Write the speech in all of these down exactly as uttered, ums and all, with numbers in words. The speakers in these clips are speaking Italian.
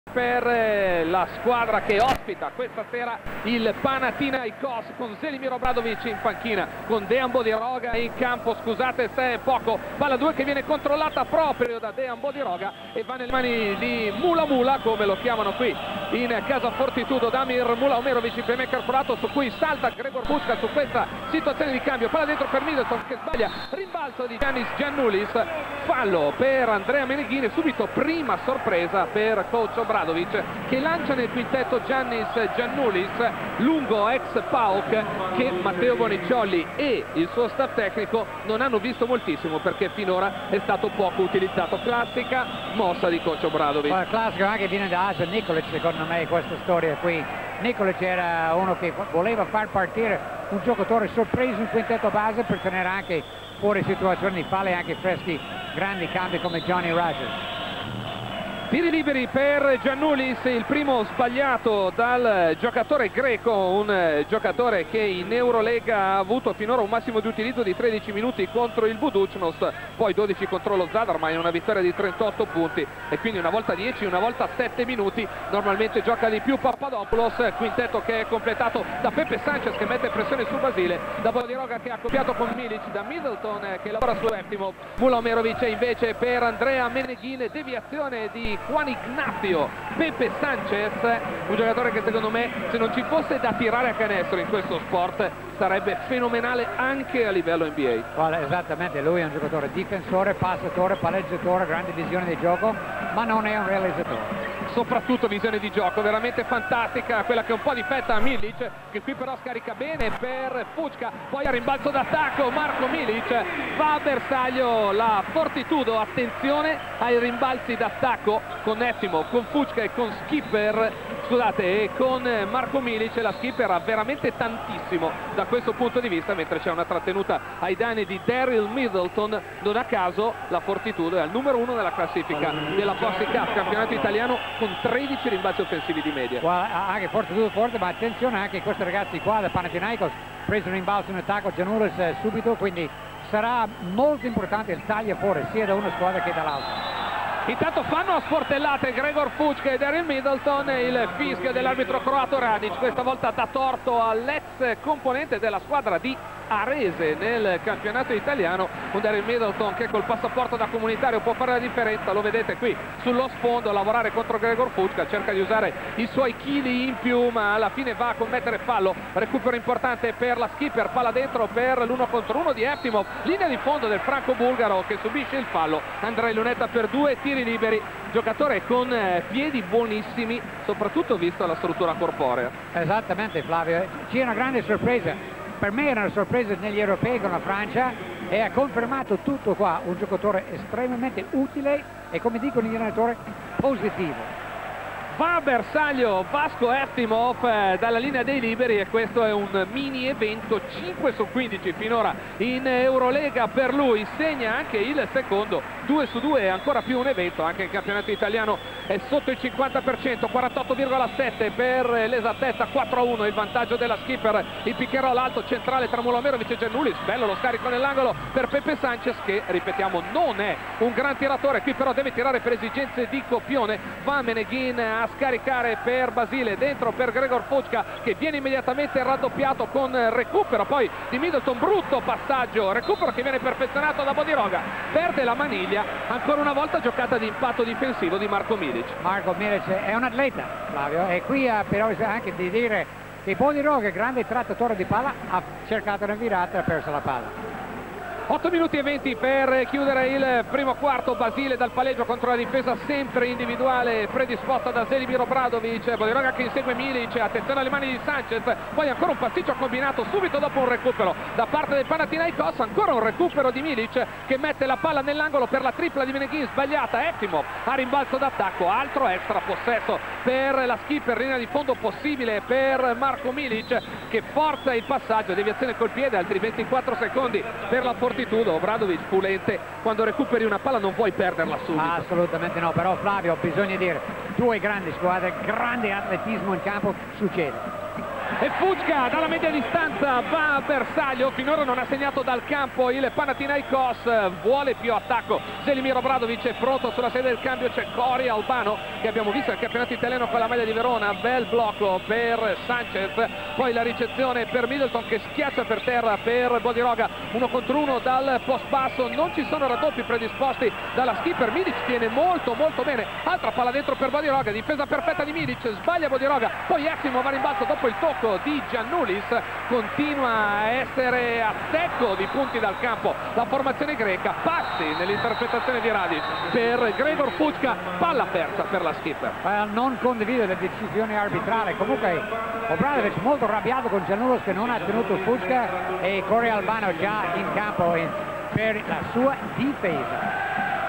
per la squadra che ospita questa sera il Panathinaikos, con Želimir Obradović in panchina, con Dejan Bodiroga in campo. Scusate se è poco, palla due che viene controllata proprio da Dejan Bodiroga e va nelle mani di Mula Mula, come lo chiamano qui in casa Fortitudo, Damir Mula Omerovic, il playmaker croato, su cui salta Gregor Puška su questa situazione di cambio. Palla dentro per Middleton che sbaglia, rimbalzo di Giannis Giannoulis, fallo per Andrea Meneghini, subito prima sorpresa per coach Obradović, che lancia nel quintetto Giannis Giannoulis, lungo ex PAOK, che Matteo Bonicciolli e il suo staff tecnico non hanno visto moltissimo perché finora è stato poco utilizzato. Classica mossa di coach Obradović. Il classico anche viene da Asa Nikolic, secondo me, questa storia qui. Nikolic era uno che voleva far partire un giocatore sorpreso in quintetto base per tenere anche fuori situazioni di falle, anche freschi grandi cambi come Johnny Rogers. Tiri liberi per Giannoulis, il primo sbagliato dal giocatore greco, un giocatore che in Eurolega ha avuto finora un massimo di utilizzo di tredici minuti contro il Budućnost, poi dodici contro lo Zadar, ma è una vittoria di trentotto punti e quindi una volta dieci, una volta sette minuti. Normalmente gioca di più Papadopoulos, quintetto che è completato da Pepe Sanchez che mette pressione su Basile, da Bodiroga che ha accoppiato con Milic, da Middleton che lavora su Eftimov, Mula Omerovic invece per Andrea Meneghini, deviazione di Juan Ignacio Pepe Sanchez, un giocatore che secondo me, se non ci fosse da tirare a canestro in questo sport, sarebbe fenomenale anche a livello N B A. Well, esattamente, lui è un giocatore difensore, passatore, palleggiatore, grande visione di gioco, ma non è un realizzatore. Soprattutto visione di gioco veramente fantastica, quella che un po' difetta a Milic, che qui però scarica bene per Puška, poi a rimbalzo d'attacco Marco Milic, va a bersaglio la Fortitudo. Attenzione ai rimbalzi d'attacco con Eftimov, con Puška e con Skipper, scusate, e con Marco Milic. La Skipper ha veramente tantissimo da questo punto di vista, mentre c'è una trattenuta ai danni di Daryl Middleton. Non a caso la Fortitudo è al numero uno nella classifica della Posse Cup, campionato italiano, con tredici rimbalzi offensivi di media. Well, anche Fortitudo forte, ma attenzione anche questi ragazzi qua del Panathinaikos, preso un rimbalzo in attacco Giannoulis eh, subito, quindi sarà molto importante il taglio fuori sia da una squadra che dall'altra. Intanto fanno a sportellate Gregor Puška e Daryl Middleton, il fischio dell'arbitro croato Radic questa volta dà torto all'ex componente della squadra di Arese nel campionato italiano, un Daryl Middleton che col passaporto da comunitario può fare la differenza. Lo vedete qui sullo sfondo a lavorare contro Gregor Puška, cerca di usare i suoi chili in più, ma alla fine va a commettere fallo. Recupero importante per la Skipper, palla dentro per l'uno contro uno di Eftimov, linea di fondo del franco-bulgaro che subisce il fallo. Andrei Lunetta per due tiri liberi, giocatore con eh, piedi buonissimi, soprattutto visto la struttura corporea. Esattamente, Flavio, c'è una grande sorpresa. Per me era una sorpresa negli europei con la Francia e ha confermato tutto qua, un giocatore estremamente utile e, come dicono gli allenatori, positivo. Va a bersaglio Vasko Eftimov eh, dalla linea dei liberi e questo è un mini evento, cinque su quindici finora in Eurolega per lui, segna anche il secondo, due su due è ancora più un evento, anche il campionato italiano è sotto il cinquanta per cento, quarantotto virgola sette per l'esattezza, quattro a uno il vantaggio della Skipper, il piccherò all'alto centrale tra Mula Omerovic e Giannoulis, bello lo scarico nell'angolo per Pepe Sanchez che, ripetiamo, non è un gran tiratore, qui però deve tirare per esigenze di copione. Va Meneghini a scaricare per Basile, dentro per Gregor Puška che viene immediatamente raddoppiato con recupero poi di Middleton, brutto passaggio, recupero che viene perfezionato da Bodiroga, perde la maniglia, ancora una volta giocata di impatto difensivo di Marco Milic. Marco Milic è un atleta, Flavio, e qui ha però anche di dire che Bodiroga, grande trattatore di palla, ha cercato una virata e ha perso la palla. otto minuti e venti per chiudere il primo quarto. Basile dal palleggio contro la difesa sempre individuale predisposta da Želimir Obradović, Bodiroga che insegue Milic, attenzione alle mani di Sanchez, poi ancora un pasticcio combinato subito dopo un recupero da parte del Panathinaikos, ancora un recupero di Milic che mette la palla nell'angolo per la tripla di Meneghini sbagliata. Eftimov a rimbalzo d'attacco, altro extra possesso per la Skipper, linea di fondo possibile per Marco Milic che forza il passaggio, deviazione col piede, altri ventiquattro secondi per la Fortitudo. Obradović pulente, quando recuperi una palla non puoi perderla subito. Assolutamente no, però Flavio, bisogna dire, due grandi squadre, grande atletismo in campo, succede. e Fucca dalla media distanza va a bersaglio. Finora non ha segnato dal campo il Panathinaikos, vuole più attacco Želimir Obradović, è pronto sulla sede del cambio, c'è Cori Albano che abbiamo visto nel campionato italiano con la maglia di Verona. Bel blocco per Sanchez, poi la ricezione per Middleton che schiaccia per terra per Bodiroga, uno contro uno dal post basso, non ci sono raddoppi predisposti dalla skipper. Milic tiene molto molto bene, altra palla dentro per Bodiroga, difesa perfetta di Milic, sbaglia Bodiroga, poi Eftimov va a rimbalzo dopo il tocco di Giannoulis, continua a essere a secco di punti dal campo la formazione greca. Passi nell'interpretazione di Radic per Gregor Fucca, palla persa per la skipper. Eh, non condivide le decisioni arbitrali, comunque Obradović molto arrabbiato con Giannoulis che non ha tenuto Fucca e Cori Albano già in campo in, per la sua difesa.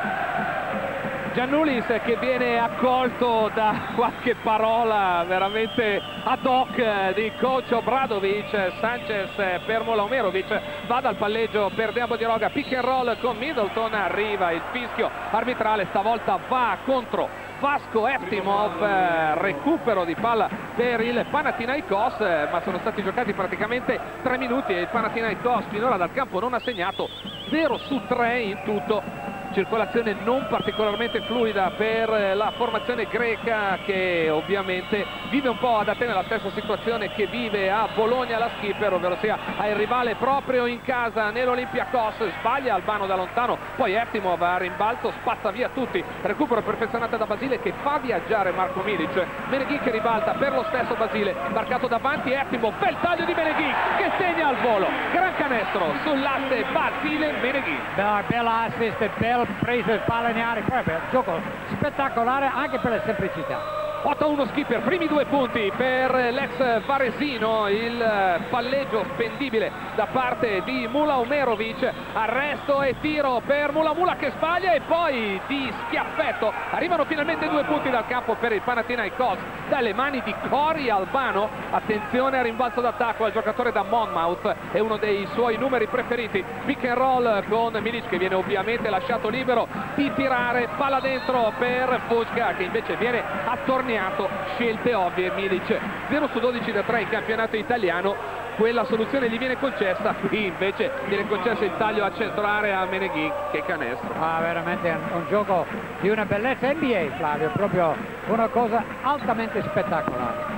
Giannoulis che viene accolto da qualche parola veramente ad hoc di coach Obradović. Sanchez per Mola-Omerovic, va dal palleggio per Dejan Bodiroga, pick and roll con Middleton, arriva il fischio arbitrale, stavolta va contro Vasko Eftimov, recupero di palla per il Panathinaikos, ma sono stati giocati praticamente tre minuti e il Panathinaikos finora dal campo non ha segnato, zero su tre in tutto. Circolazione non particolarmente fluida per la formazione greca, che ovviamente vive un po' ad Atene la stessa situazione che vive a Bologna la skipper, ovvero sia ha il rivale proprio in casa nell'Olympiakos. Sbaglia Albano da lontano, poi Eftimov a rimbalzo spazza via tutti, recupero perfezionato da Basile che fa viaggiare Marco Milic. Meneghin che ribalta per lo stesso Basile, marcato davanti Eftimov, bel taglio di Meneghin che segna al volo, gran canestro sull'asse Basile Meneghin. Bella, bella assist, bel preso il palla in aria, poi beh, gioco spettacolare anche per la semplicità. otto a uno skipper, primi due punti per l'ex varesino, il palleggio spendibile da parte di Mola-Omerovic, arresto e tiro per Mula Mula che sbaglia e poi di schiaffetto arrivano finalmente due punti dal campo per il Panathinaikos dalle mani di Cori Albano. Attenzione al rimbalzo d'attacco al giocatore da Monmouth, è uno dei suoi numeri preferiti, pick and roll con Milic che viene ovviamente lasciato libero di tirare, palla dentro per Fucca che invece viene attorniato. Scelte ovvie, Milic zero su dodici da tre in campionato italiano, quella soluzione gli viene concessa, qui invece viene concesso il taglio a centrare a Meneghin, che canestro. Ah, veramente un, un gioco di una bellezza N B A, Flavio, proprio una cosa altamente spettacolare.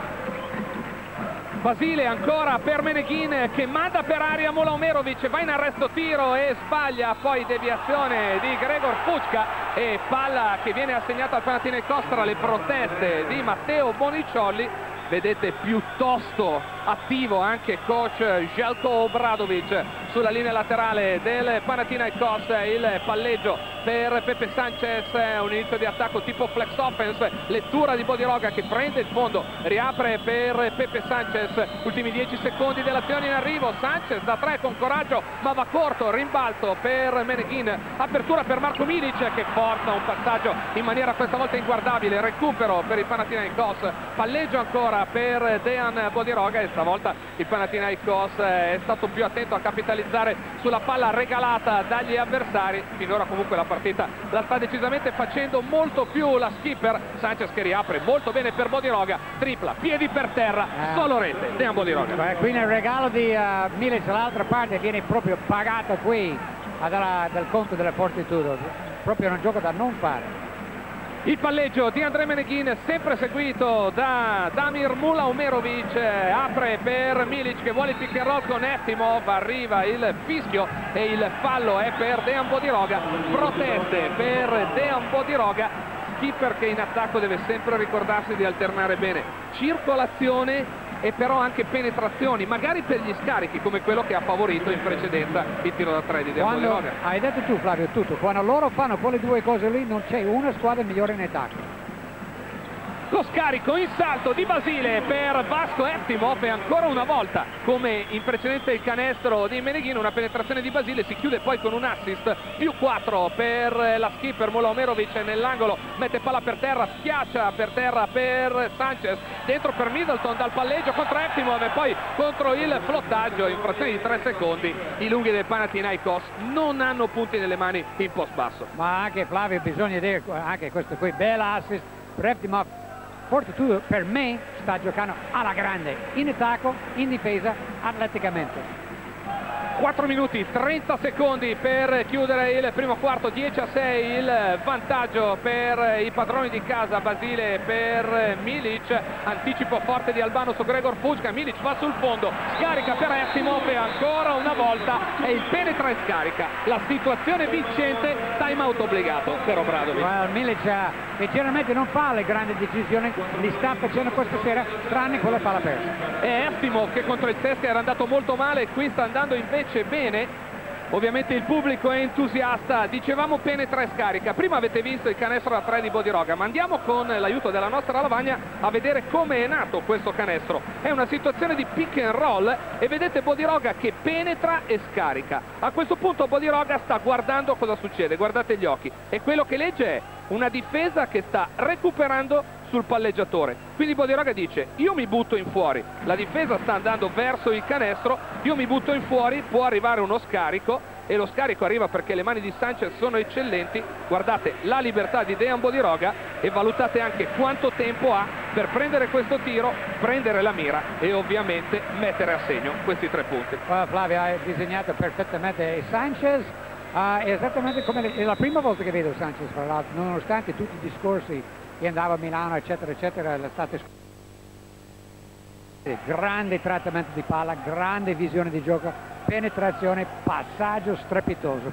Basile ancora per Meneghin che manda per aria Mola-Omerovic, va in arresto tiro e sbaglia, poi deviazione di Gregor Fucca e palla che viene assegnata al Panathinaikos tra le proteste di Matteo Boniciolli. Vedete piuttosto attivo anche coach Željko Obradović sulla linea laterale del Panathinaikos, il palleggio per Pepe Sanchez, un inizio di attacco tipo flex offense, lettura di Bodiroga che prende il fondo, riapre per Pepe Sanchez, ultimi dieci secondi dell'azione in arrivo, Sanchez da tre con coraggio ma va corto, rimbalzo per Meneghin, apertura per Marco Milic che forza un passaggio in maniera questa volta inguardabile, recupero per il Panathinaikos, palleggio ancora per Dejan Bodiroga e stavolta il Panathinaikos è stato più attento a capitalizzare sulla palla regalata dagli avversari. Finora comunque la partita la sta decisamente facendo molto più la skipper. Sanchez che riapre molto bene per Bodiroga, tripla, piedi per terra, eh. solo rete, Dejan Bodiroga. Beh, qui nel regalo di uh, Milic dall'altra parte viene proprio pagato qui dalla, dal conto della Fortitudo, proprio un gioco da non fare. Il palleggio di Andrej Meneghin sempre seguito da Damir Mola-Omerovic, apre per Milic che vuole il pick and roll con Eftimov, arriva il fischio e il fallo è per Dejan Bodiroga, proteste per Dejan Bodiroga, skipper che in attacco deve sempre ricordarsi di alternare bene circolazione e però anche penetrazioni, magari per gli scarichi come quello che ha favorito in precedenza il tiro da tre di Dejan Bodiroga. Hai detto tu Flavio tutto, quando loro fanno quelle due cose lì non c'è una squadra migliore in attacco. Lo scarico in salto di Basile per Vasko Eftimov e ancora una volta come in precedenza il canestro di Meneghin, una penetrazione di Basile, si chiude poi con un assist, più quattro per la skipper Mola-Omerovic nell'angolo, mette palla per terra, schiaccia per terra per Sanchez, dentro per Middleton dal palleggio contro Eftimov e poi contro il flottaggio in frazione di tre secondi. I lunghi del Panathinaikos non hanno punti nelle mani in post basso. Ma anche Flavio bisogna dire anche questo qui, bella assist per Eftimov. Fortitudo per me sta giocando alla grande, in attacco, in difesa, atleticamente. quattro minuti trenta secondi per chiudere il primo quarto, dieci a sei il vantaggio per i padroni di casa. Basile per Milic, anticipo forte di Albano su Gregor Fucka, Milic va sul fondo, scarica per Eftimov e ancora una volta e il penetra e scarica. La situazione vincente, time out obbligato per Obradovic. Well, Milic che generalmente non fa le grandi decisioni, li sta facendo questa sera, tranne quella palla persa. E Eftimov che contro il Cesca era andato molto male, qui sta andando invece bene. Ovviamente il pubblico è entusiasta. Dicevamo penetra e scarica. Prima avete visto il canestro da tre di Bodiroga, ma andiamo con l'aiuto della nostra lavagna a vedere come è nato questo canestro. È una situazione di pick and roll e vedete Bodiroga che penetra e scarica. A questo punto Bodiroga sta guardando cosa succede, guardate gli occhi, e quello che legge è una difesa che sta recuperando sul palleggiatore. Quindi Bodiroga dice: io mi butto in fuori, la difesa sta andando verso il canestro, io mi butto in fuori, può arrivare uno scarico, e lo scarico arriva perché le mani di Sanchez sono eccellenti. Guardate la libertà di Dejan Bodiroga e valutate anche quanto tempo ha per prendere questo tiro, prendere la mira e ovviamente mettere a segno questi tre punti. Uh, Flavio, hai disegnato perfettamente Sanchez. Uh, è esattamente come le, è la prima volta che vedo Sanchez, fra l'altro, nonostante tutti i discorsi che andava a Milano eccetera eccetera l'estate scorsa. Grande trattamento di palla, grande visione di gioco, penetrazione, passaggio strepitoso.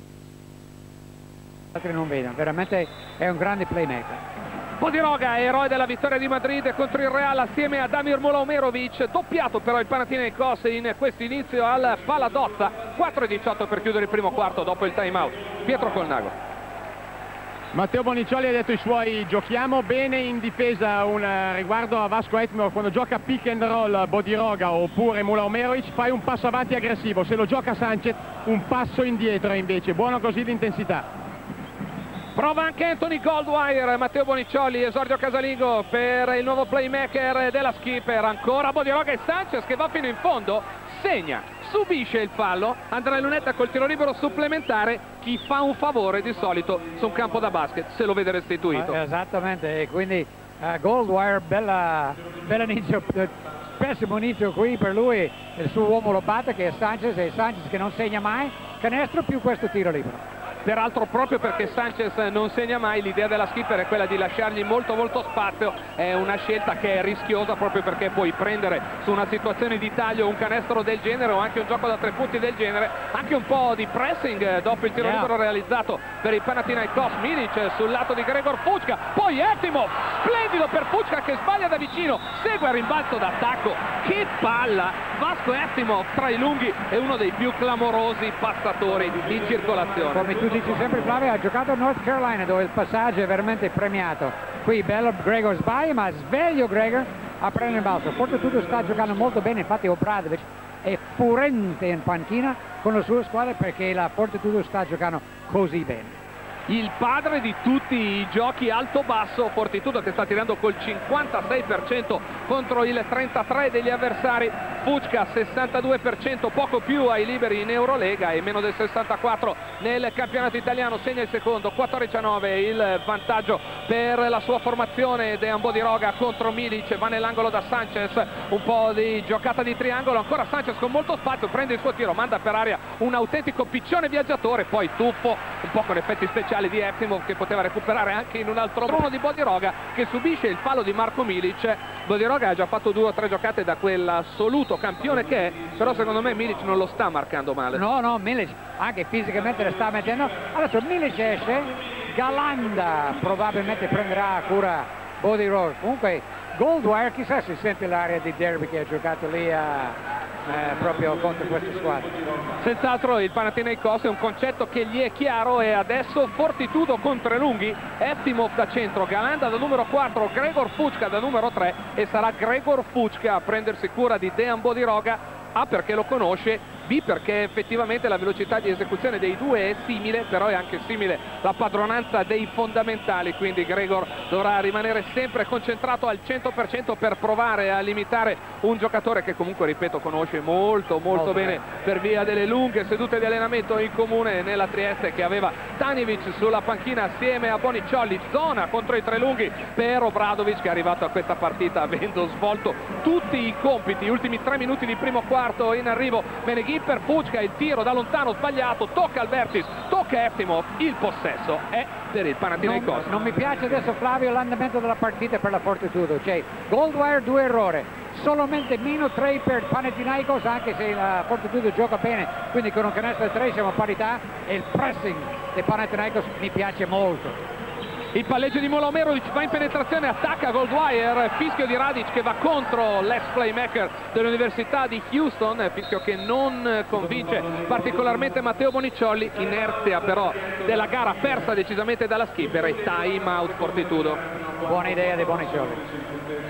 Altri non vedono, veramente è un grande playmaker. Bodiroga, eroe della vittoria di Madrid contro il Real assieme a Damir Mulaumerovic, doppiato però il Panathinaikos in questo inizio al Paladozza. Quattro e diciotto per chiudere il primo quarto dopo il time out. Pietro Colnago. Matteo Boniccioli ha detto i suoi: giochiamo bene in difesa. Un riguardo a Vasko Eftimov, quando gioca pick and roll Bodiroga oppure Mulaumerovic, fai un passo avanti aggressivo, se lo gioca Sanchez un passo indietro invece, buono così l'intensità. Prova anche Anthony Goldwire. Matteo Boniccioli, esordio casalingo per il nuovo playmaker della Skipper. Ancora Bodiroga e Sanchez che va fino in fondo, segna, subisce il fallo. Andrea Lunetta col tiro libero supplementare. Chi fa un favore di solito su un campo da basket se lo vede restituito. Eh, esattamente, e quindi uh, Goldwire, bella, bella inizio, pessimo inizio qui per lui. Il suo uomo lo batte che è Sanchez, e Sanchez che non segna mai canestro più questo tiro libero. Peraltro proprio perché Sanchez non segna mai, l'idea della Skipper è quella di lasciargli molto molto spazio. È una scelta che è rischiosa proprio perché puoi prendere su una situazione di taglio un canestro del genere o anche un gioco da tre punti del genere, anche un po' di pressing dopo il tiro yeah. libero realizzato per il Panathinaikos. Milic sul lato di Gregor Fucka, poi Eftimov, splendido per Fucka che sbaglia da vicino, segue il rimbalzo d'attacco, che palla! Vasko Eftimov tra i lunghi è uno dei più clamorosi passatori in circolazione. Come tu dici sempre Flavio, ha giocato a North Carolina dove il passaggio è veramente premiato. Qui bello Gregor sbaglia, ma sveglio Gregor a prendere il balzo. Fortitudo sta giocando molto bene, infatti Obradovic è furente in panchina con la sua squadra perché la Fortitudo sta giocando così bene. Il padre di tutti i giochi alto-basso, Fortitudo che sta tirando col cinquantasei per cento contro il trentatré degli avversari. Fucka sessantadue per cento, poco più ai liberi in Eurolega e meno del sessantaquattro nel campionato italiano. Segna il secondo, quattordici a nove il vantaggio per la sua formazione. Dejan Bodiroga contro Milic, va nell'angolo da Sanchez, un po' di giocata di triangolo, ancora Sanchez con molto spazio, prende il suo tiro, manda per aria un autentico piccione viaggiatore, poi tuffo un po' con effetti speciali di Eftimov che poteva recuperare anche in un altro bruno di Bodiroga che subisce il fallo di Marko Milic. Bodiroga ha già fatto due o tre giocate da quell'assoluto campione che è, però secondo me Milic non lo sta marcando male. No, no, Milic anche fisicamente le sta mettendo. Adesso Milic esce, Galanda probabilmente prenderà a cura Bodiroga. Comunque Goldwire chissà se sente l'area di derby che ha giocato lì a... Eh, proprio contro questa squadra. Senz'altro il Panathinaikos è un concetto che gli è chiaro e adesso Fortitudo con tre lunghi, Eftimov da centro, Galanda da numero quattro, Gregor Fucka da numero tre e sarà Gregor Fucka a prendersi cura di Dejan Bodiroga. Ah, perché lo conosce B perché effettivamente la velocità di esecuzione dei due è simile, però è anche simile la padronanza dei fondamentali, quindi Gregor dovrà rimanere sempre concentrato al cento per cento per provare a limitare un giocatore che comunque, ripeto, conosce molto molto, molto bene, bene per via delle lunghe sedute di allenamento in comune nella Trieste, che aveva Tanjevic sulla panchina assieme a Boniciolli. Zona contro i tre lunghi per Obradovic, che è arrivato a questa partita avendo svolto tutti i compiti. Ultimi tre minuti di primo quarto in arrivo. Meneghin per Fucka, il tiro da lontano sbagliato, tocca Albertis, tocca Eftimov, il possesso è per il Panathinaikos. Non, non mi piace adesso, Flavio, l'andamento della partita per la Fortitudo, cioè Goldwire due errori, solamente meno tre per Panathinaikos, anche se la Fortitudo gioca bene, quindi con un canestro di tre siamo a parità, e il pressing di Panathinaikos mi piace molto. Il palleggio di Molomerovic va in penetrazione, attacca Goldwire, fischio di Radic che va contro l'ex playmaker dell'Università di Houston, fischio che non convince particolarmente Matteo Boniciolli. Inerzia però della gara persa decisamente dalla skipper e time out Fortitudo. Buona idea di Boniciolli.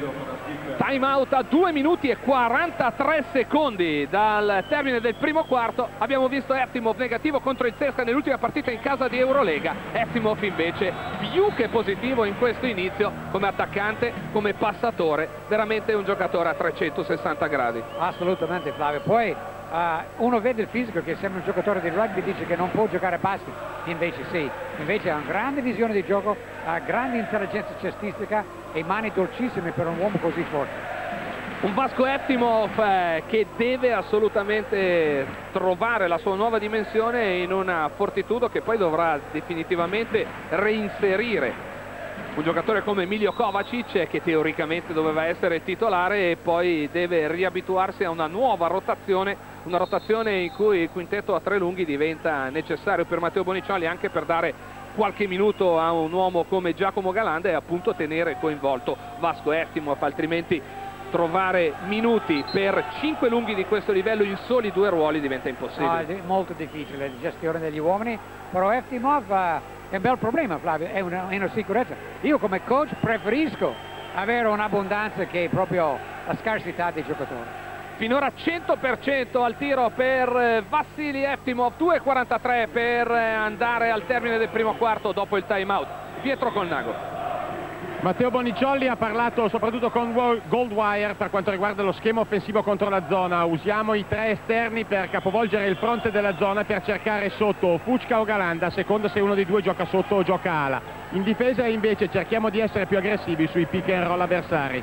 Time out a due minuti e quarantatré secondi dal termine del primo quarto. Abbiamo visto Eftimov negativo contro il Cesca nell'ultima partita in casa di Eurolega. Eftimov invece più che positivo in questo inizio come attaccante, come passatore, veramente un giocatore a trecentosessanta gradi. Assolutamente, Flavio. Poi uh, uno vede il fisico che sembra un giocatore di rugby, dice che non può giocare a basket, invece sì, invece ha una grande visione di gioco, ha grande intelligenza cestistica e mani dolcissime per un uomo così forte. Un Vasko Eftimov eh, che deve assolutamente trovare la sua nuova dimensione in una Fortitudo che poi dovrà definitivamente reinserire un giocatore come Emilio Kovacic, che teoricamente doveva essere titolare, e poi deve riabituarsi a una nuova rotazione, una rotazione in cui il quintetto a tre lunghi diventa necessario per Matteo Boniciolli, anche per dare qualche minuto a un uomo come Giacomo Galanda e appunto tenere coinvolto Vasko Eftimov, altrimenti trovare minuti per cinque lunghi di questo livello in soli due ruoli diventa impossibile. No, è molto difficile la gestione degli uomini, però Eftimov uh, è un bel problema, Flavio, è una, è una sicurezza. Io come coach preferisco avere un'abbondanza che proprio la scarsità dei giocatori. Finora cento per cento al tiro per Vassili Eftimov, due e quarantatré per andare al termine del primo quarto dopo il time out. Pietro Colnago. Matteo Boniciolli ha parlato soprattutto con Goldwire per quanto riguarda lo schema offensivo contro la zona. Usiamo i tre esterni per capovolgere il fronte della zona, per cercare sotto Fucka o Galanda, a seconda se uno dei due gioca sotto o gioca ala. In difesa invece cerchiamo di essere più aggressivi sui pick and roll avversari.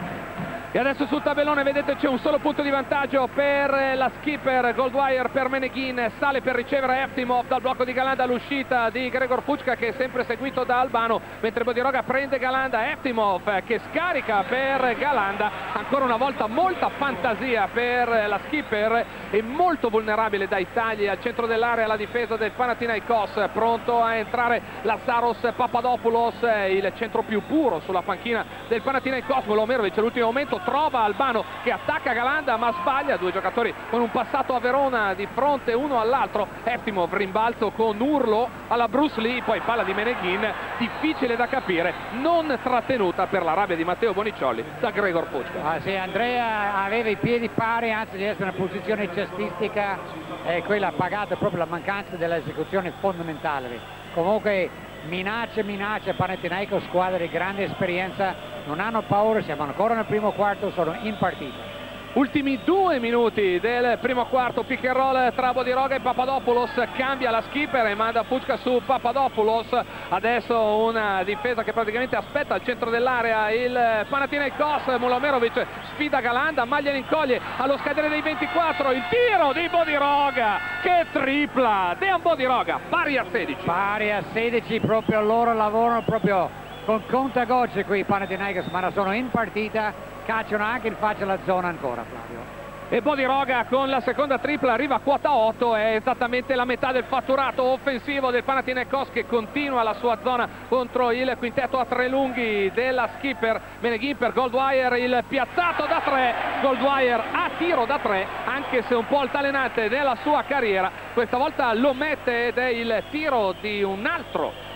E adesso sul tabellone vedete c'è un solo punto di vantaggio per la skipper. Goldwire per Meneghin, sale per ricevere Eftimov dal blocco di Galanda, l'uscita di Gregor Fucka che è sempre seguito da Albano, mentre Bodiroga prende Galanda. Eftimov che scarica per Galanda, ancora una volta molta fantasia per la skipper e molto vulnerabile dai tagli al centro dell'area la difesa del Panathinaikos. Pronto a entrare Lazaros Papadopoulos, il centro più puro sulla panchina del Panathinaikos. Molomerovic all'ultimo momento trova Albano che attacca Galanda ma sbaglia, due giocatori con un passato a Verona di fronte uno all'altro. Eftimov rimbalzo con urlo alla Bruce Lee, poi palla di Meneghin difficile da capire, non trattenuta per la rabbia di Matteo Boniciolli da Gregor Fucka. Ah, sì, Andrea aveva i piedi pari, anzi di essere in una posizione cestistica, e quella ha pagato proprio la mancanza dell'esecuzione fondamentale. Comunque minaccia, minaccia, Panathinaikos, squadra di grande esperienza, non hanno paura, siamo ancora nel primo quarto, sono in partita. Ultimi due minuti del primo quarto, pick and roll tra Bodiroga e Papadopoulos, cambia la skipper e manda Fucka su Papadopoulos. Adesso una difesa che praticamente aspetta al centro dell'area il Panathinaikos. Molomerovic sfida Galanda, maglia l'incoglie allo scadere dei ventiquattro, il tiro di Bodiroga, che tripla, Dejan Bodiroga, pari a sedici. Pari a sedici, proprio loro lavorano proprio con contagocce qui Panathinaikos, ma sono in partita, cacciano anche in faccia la zona ancora, Flavio. E Bodiroga con la seconda tripla arriva a quota otto, è esattamente la metà del fatturato offensivo del Panathinaikos, che continua la sua zona contro il quintetto a tre lunghi della skipper. Meneghin per Goldwire, il piazzato da tre, Goldwire a tiro da tre, anche se un po' altalenante nella sua carriera, questa volta lo mette ed è il tiro di un altro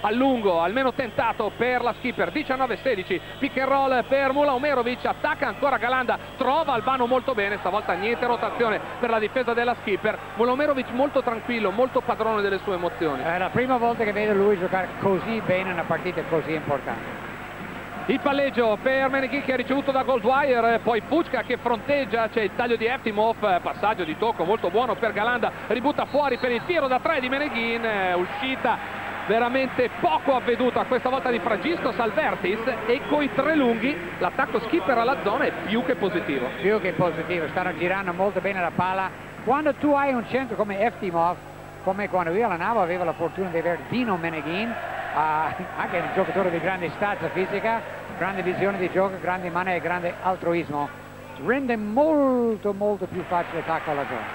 a lungo, almeno tentato per la skipper. Diciannove sedici, pick and roll per Mula Omerovic, attacca ancora Galanda, trova Albano molto bene, stavolta niente rotazione per la difesa della skipper. Mula Omerovic molto tranquillo, molto padrone delle sue emozioni. È la prima volta che vedo lui giocare così bene in una partita così importante. Il palleggio per Meneghin che ha ricevuto da Goldwire, poi Fucka che fronteggia, c'è il taglio di Eftimov, passaggio di tocco molto buono per Galanda, ributta fuori per il tiro da tre di Meneghin, uscita veramente poco avveduta questa volta di Fragiscos al Vertis, e coi tre lunghi l'attacco skipper alla zona è più che positivo. Più che positivo, stanno girando molto bene la palla. Quando tu hai un centro come Eftimov, come quando io allenavo avevo la fortuna di avere Dino Meneghin, Uh, anche un giocatore di grande stazza fisica, grande visione di gioco, grande mano e grande altruismo, rende molto molto più facile l'attacco alla zona.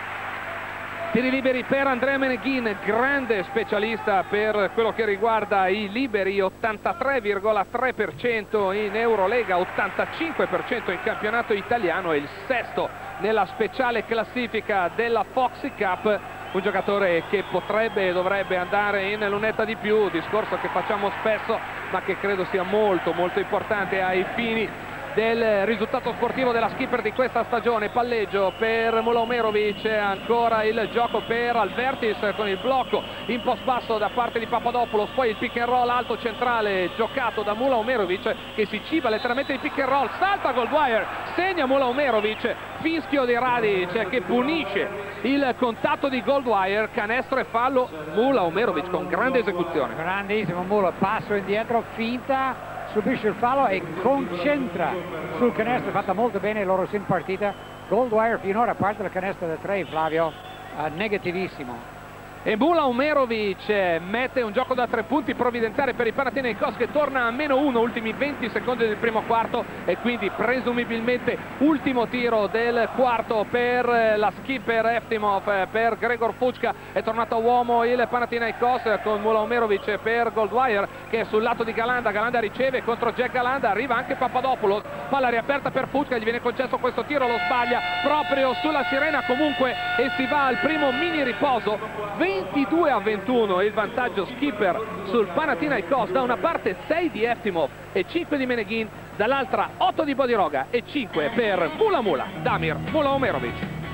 Tiri liberi per Andrea Meneghin, grande specialista per quello che riguarda i liberi, ottantatré virgola tre per cento in Eurolega, ottantacinque per cento in campionato italiano, e il sesto nella speciale classifica della Foxy Cup. Un giocatore che potrebbe e dovrebbe andare in lunetta di più, discorso che facciamo spesso ma che credo sia molto molto importante ai fini del risultato sportivo della skipper di questa stagione. Palleggio per Mula Omerovic, ancora il gioco per Alvertis con il blocco in post basso da parte di Papadopoulos, poi il pick and roll alto centrale giocato da Mula Omerovic che si ciba letteralmente il pick and roll, salta Goldwire, segna Mula Omerovic, fischio di Radic che punisce il contatto di Goldwire, canestro e fallo Mula Omerovic con grande esecuzione. Grandissimo Mula, passo indietro, finta, subisce il fallo e concentra sul canestro, fatta molto bene loro in partita. Goldwire finora, a parte la canestro da tre, Flavio, uh, negativissimo. E Mula Omerovic mette un gioco da tre punti provvidenziale per i Panathinaikos che torna a meno uno, ultimi venti secondi del primo quarto, e quindi presumibilmente ultimo tiro del quarto per la skipper Eftimov. Per Gregor Fucka è tornato a uomo il Panathinaikos con Mula Omerovic per Goldwire che è sul lato di Galanda. Galanda riceve contro Jack Galanda, arriva anche Papadopoulos, palla riaperta per Fucka, gli viene concesso questo tiro, lo sbaglia proprio sulla sirena comunque e si va al primo mini riposo. ventidue a ventuno il vantaggio skipper sul Panathinaikos, da una parte sei di Eftimov e cinque di Meneghin, dall'altra otto di Bodiroga e cinque per Mula Mula, Damir Mula Omerovic.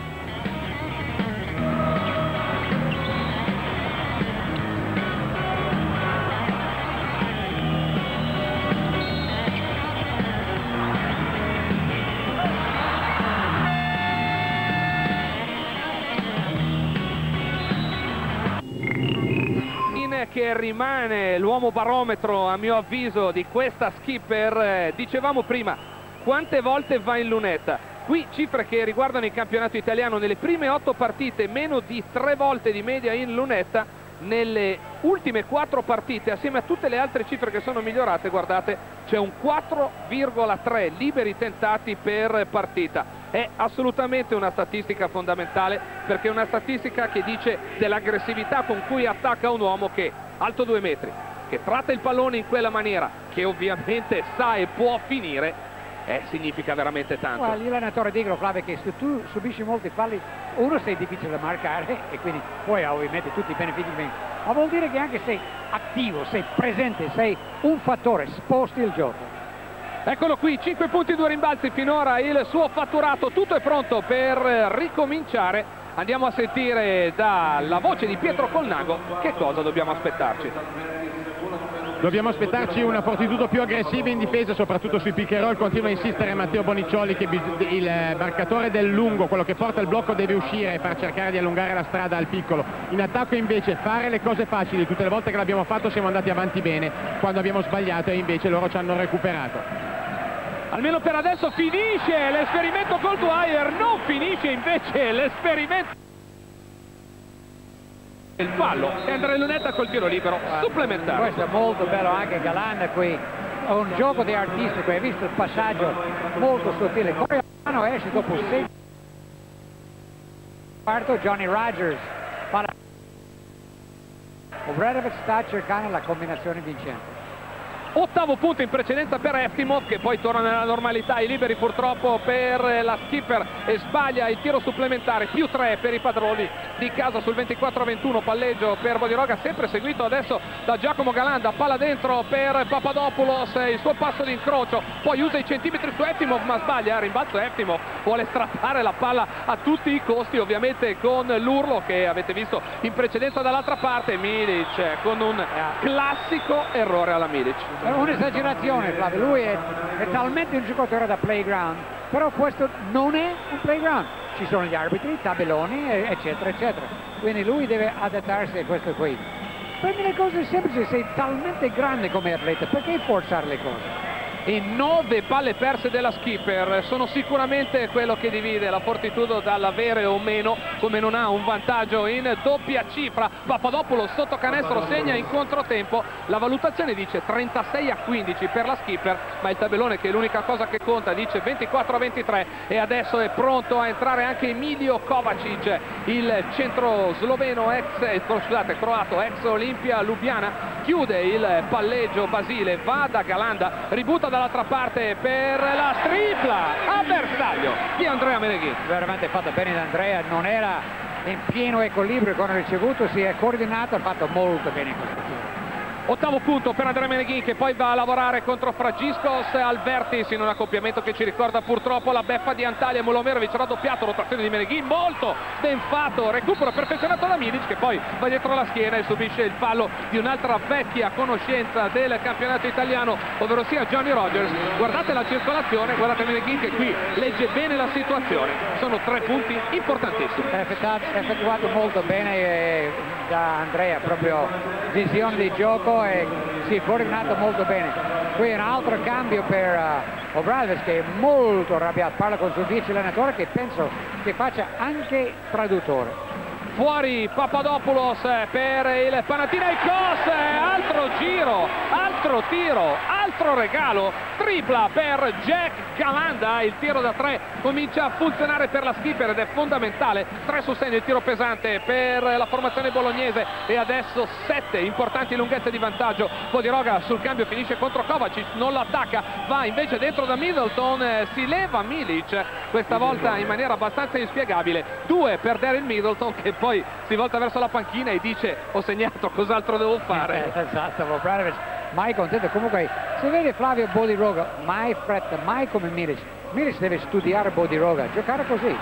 Che rimane l'uomo barometro a mio avviso di questa skipper. Eh, dicevamo prima quante volte va in lunetta, qui cifre che riguardano il campionato italiano: nelle prime otto partite meno di tre volte di media in lunetta, nelle ultime quattro partite assieme a tutte le altre cifre che sono migliorate, guardate, c'è un quattro virgola tre liberi tentati per partita. È assolutamente una statistica fondamentale, perché è una statistica che dice dell'aggressività con cui attacca un uomo che alto due metri, che tratta il pallone in quella maniera, che ovviamente sa e può finire, eh, significa veramente tanto. Well, gli allenatori dicono, Flavio, che se tu subisci molti falli, uno sei difficile da marcare e quindi poi ovviamente tutti i benefici vengono, ma vuol dire che anche sei attivo, sei presente, sei un fattore, sposti il gioco. Eccolo qui, cinque punti, due rimbalzi finora il suo fatturato, tutto è pronto per ricominciare. Andiamo a sentire dalla voce di Pietro Colnago che cosa dobbiamo aspettarci. Dobbiamo aspettarci un Fortitudo più aggressivo in difesa, soprattutto sui pick and roll. Continua a insistere Matteo Boniciolli che il marcatore del lungo, quello che porta il blocco, deve uscire per cercare di allungare la strada al piccolo. In attacco invece fare le cose facili, tutte le volte che l'abbiamo fatto siamo andati avanti bene, quando abbiamo sbagliato e invece loro ci hanno recuperato. Almeno per adesso finisce l'esperimento Goldwire, non finisce invece l'esperimento. Il fallo e Andrea Lunetta col tiro libero supplementare. Questo è molto bello, anche Galanda qui, è un gioco di artisti qui, hai visto il passaggio molto sottile. Poi Milano esce dopo sei quarto, Johnny Rogers fa la... Obradovic sta cercando la combinazione vincente. Ottavo punto in precedenza per Eftimov, che poi torna nella normalità. I liberi purtroppo per la skipper e sbaglia il tiro supplementare, più tre per i padroni di casa sul ventiquattro a ventuno. Palleggio per Bodiroga, sempre seguito adesso da Giacomo Galanda. Palla dentro per Papadopoulos, il suo passo di incrocio, poi usa i centimetri su Eftimov ma sbaglia. Rimbalzo Eftimov, vuole strappare la palla a tutti i costi, ovviamente con l'urlo che avete visto in precedenza dall'altra parte. Milic con un classico errore alla Milic. È un'esagerazione, Flavio, lui è, è talmente un giocatore da playground, però questo non è un playground, ci sono gli arbitri, i tabelloni eccetera eccetera, quindi lui deve adattarsi a questo qui. Prendi le cose semplici, sei talmente grande come atleta, perché forzare le cose? E nove palle perse della skipper sono sicuramente quello che divide la Fortitudo dall'avere o meno, come non ha un vantaggio in doppia cifra. Papadopoulos sotto canestro segna in controtempo, la valutazione dice trentasei a quindici per la skipper, ma il tabellone, che è l'unica cosa che conta, dice ventiquattro a ventitré. E adesso è pronto a entrare anche Emilio Kovacic, il centro sloveno ex, eh, scusate, croato ex Olimpia Lubiana. Chiude il palleggio Basile, va da Galanda, ributta dall'altra parte per la tripla a bersaglio di Andrea Meneghin. Veramente fatto bene da Andrea, non era in pieno equilibrio con il ricevuto, si è coordinato, ha fatto molto bene questo tiro. Ottavo punto per Andrea Meneghin, che poi va a lavorare contro Fragiscos Albertis in un accoppiamento che ci ricorda purtroppo la beffa di Antalya. Mulomerovic raddoppiato, rotazione di Meneghin, molto ben fatto, recupero perfezionato da Milic, che poi va dietro la schiena e subisce il fallo di un'altra vecchia conoscenza del campionato italiano, ovvero sia Johnny Rogers. Guardate la circolazione, guardate Meneghin che qui legge bene la situazione, sono tre punti importantissimi. È effettuato, è effettuato molto bene eh, da Andrea, proprio visione di gioco, e si è coordinato molto bene. Qui un altro cambio per uh, Obradovic, che è molto arrabbiato, parla con il suo vice allenatore, che penso che faccia anche traduttore. Fuori Papadopoulos per il Panathinaikos, altro giro, altro tiro, altro regalo, tripla per Jack Galanda. Il tiro da tre comincia a funzionare per la skipper ed è fondamentale. tre su segno il tiro pesante per la formazione bolognese, e adesso sette importanti lunghezze di vantaggio. Bodiroga sul cambio finisce contro Kovacic, non lo attacca, va invece dentro da Middleton, si leva Milic, questa volta in maniera abbastanza inspiegabile. Due per Daryl Middleton, che poi si volta verso la panchina e dice: ho segnato, cos'altro devo fare? Eh, esatto, Obradovic mai contento. Comunque si vede Flavio Bodiroga, mai fretta, mai come Milic. Milic deve studiare Bodiroga, giocare così.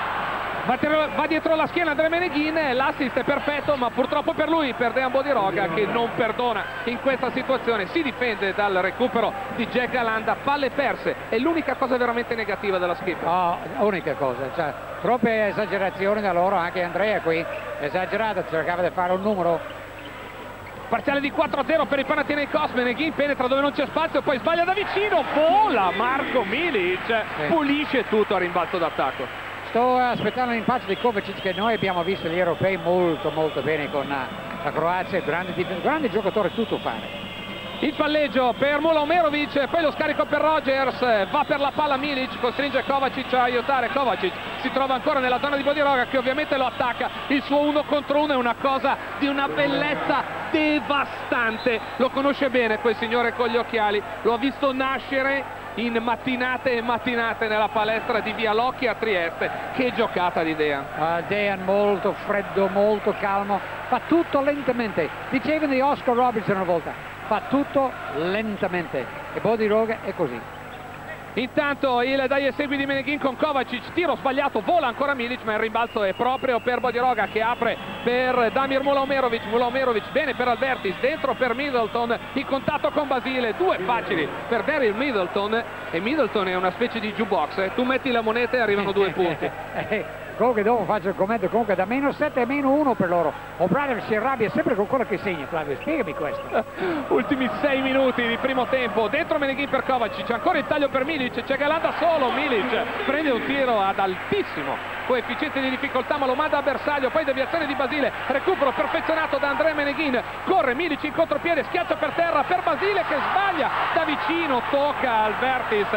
Va dietro la schiena Andrea Meneghin, l'assist è perfetto, ma purtroppo per lui, per Dejan Bodiroga, che non perdona in questa situazione, si difende dal recupero di Jack Galanda. Palle perse è l'unica cosa veramente negativa della skipper. Oh, unica cosa, cioè, troppe esagerazioni da loro, anche Andrea qui esagerato, cercava di fare un numero. Parziale di quattro a zero per i Panathinaikos. Meneghin penetra dove non c'è spazio, poi sbaglia da vicino, vola Marco Milic, sì. Pulisce tutto a rimbalzo d'attacco. Sto aspettando l'impatto di Kovacic, che noi abbiamo visto gli europei molto molto bene con la Croazia, grande, grande giocatore, tutto fare. Il palleggio per Mulomerovic, poi lo scarico per Rogers, va per la palla Milic, costringe Kovacic a aiutare. Kovacic si trova ancora nella zona di Bodiroga, che ovviamente lo attacca. Il suo uno contro uno è una cosa di una bellezza devastante, lo conosce bene quel signore con gli occhiali, lo ha visto nascere in mattinate e mattinate nella palestra di Via Locchi a Trieste. Che giocata di Dejan. Uh, Dejan molto freddo, molto calmo, fa tutto lentamente. Dicevano di Oscar Robertson una volta, fa tutto lentamente, e Bodiroga è così. Intanto il dai e segui di Meneghin con Kovacic, tiro sbagliato, vola ancora Milic, ma il rimbalzo è proprio per Bodiroga, che apre per Damir Mulomerovic. Mulomerovic bene per Albertis, dentro per Middleton, in contatto con Basile, due facili per Daryl Middleton, e Middleton è una specie di jukebox, eh. Tu metti la moneta e arrivano due punti. Comunque dopo faccio il commento, comunque da meno sette a meno uno per loro. Obradovic si arrabbia sempre con quello che segna. Flavio, spiegami questo. Ultimi sei minuti di primo tempo, dentro Meneghin per Kovacic, ancora il taglio per Milic, c'è Galanda solo, Milic prende un tiro ad altissimo coefficiente di difficoltà, ma lo manda a bersaglio, poi deviazione di Basile, recupero perfezionato da Andrea Meneghin, corre Milic in contropiede, schiaccia per terra per Basile che sbaglia da vicino, tocca Albertis.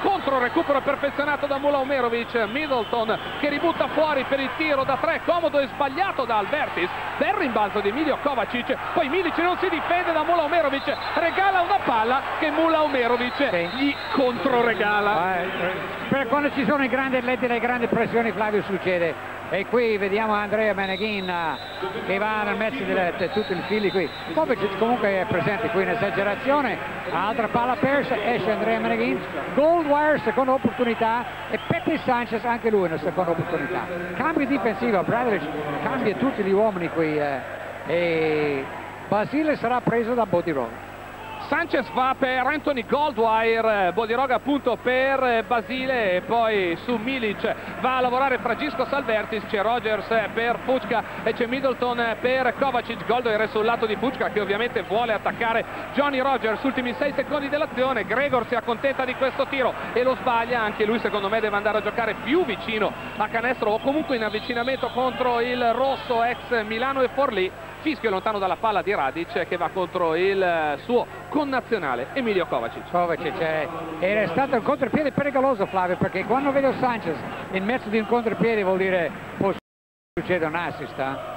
contro recupero perfezionato da Mulaumerovic, Middleton che ributta fuori per il tiro da tre, comodo e sbagliato da Albertis, bel rimbalzo di Emilio Kovacic, poi Milic non si difende da Mulaumerovic, regala una palla che Mulaumerovic sì. gli controregala. Eh, per quando ci sono i grandi atleti e le grandi pressioni, Flavio, succede. E qui vediamo Andrea Meneghin che va nel mezzo di tutti i fili qui. Kovacic comunque è presente qui in esagerazione, altra palla persa, esce Andrea Meneghin, Goldwire seconda opportunità e Pepe Sanchez anche lui una seconda opportunità. Cambio difensivo, Bradovic cambia tutti gli uomini qui eh, e Basile sarà preso da Bodiroga. Sanchez va per Anthony Goldwire, Bodiroga appunto per Basile e poi su Milic va a lavorare Francisco Salvertis, c'è Rogers per Fucka e c'è Middleton per Kovacic. Goldwire sul lato di Fucka che ovviamente vuole attaccare Johnny Rogers, ultimi sei secondi dell'azione, Gregor si accontenta di questo tiro e lo sbaglia, anche lui secondo me deve andare a giocare più vicino a canestro o comunque in avvicinamento contro il rosso ex Milano e Forlì. Fischio lontano dalla palla di Radic che va contro il suo connazionale Emilio Kovacic. Kovacic eh, era stato un contropiede pericoloso, Flavio, perché quando vedo Sanchez in mezzo di un contropiede vuol dire può succedere un assist. Eh?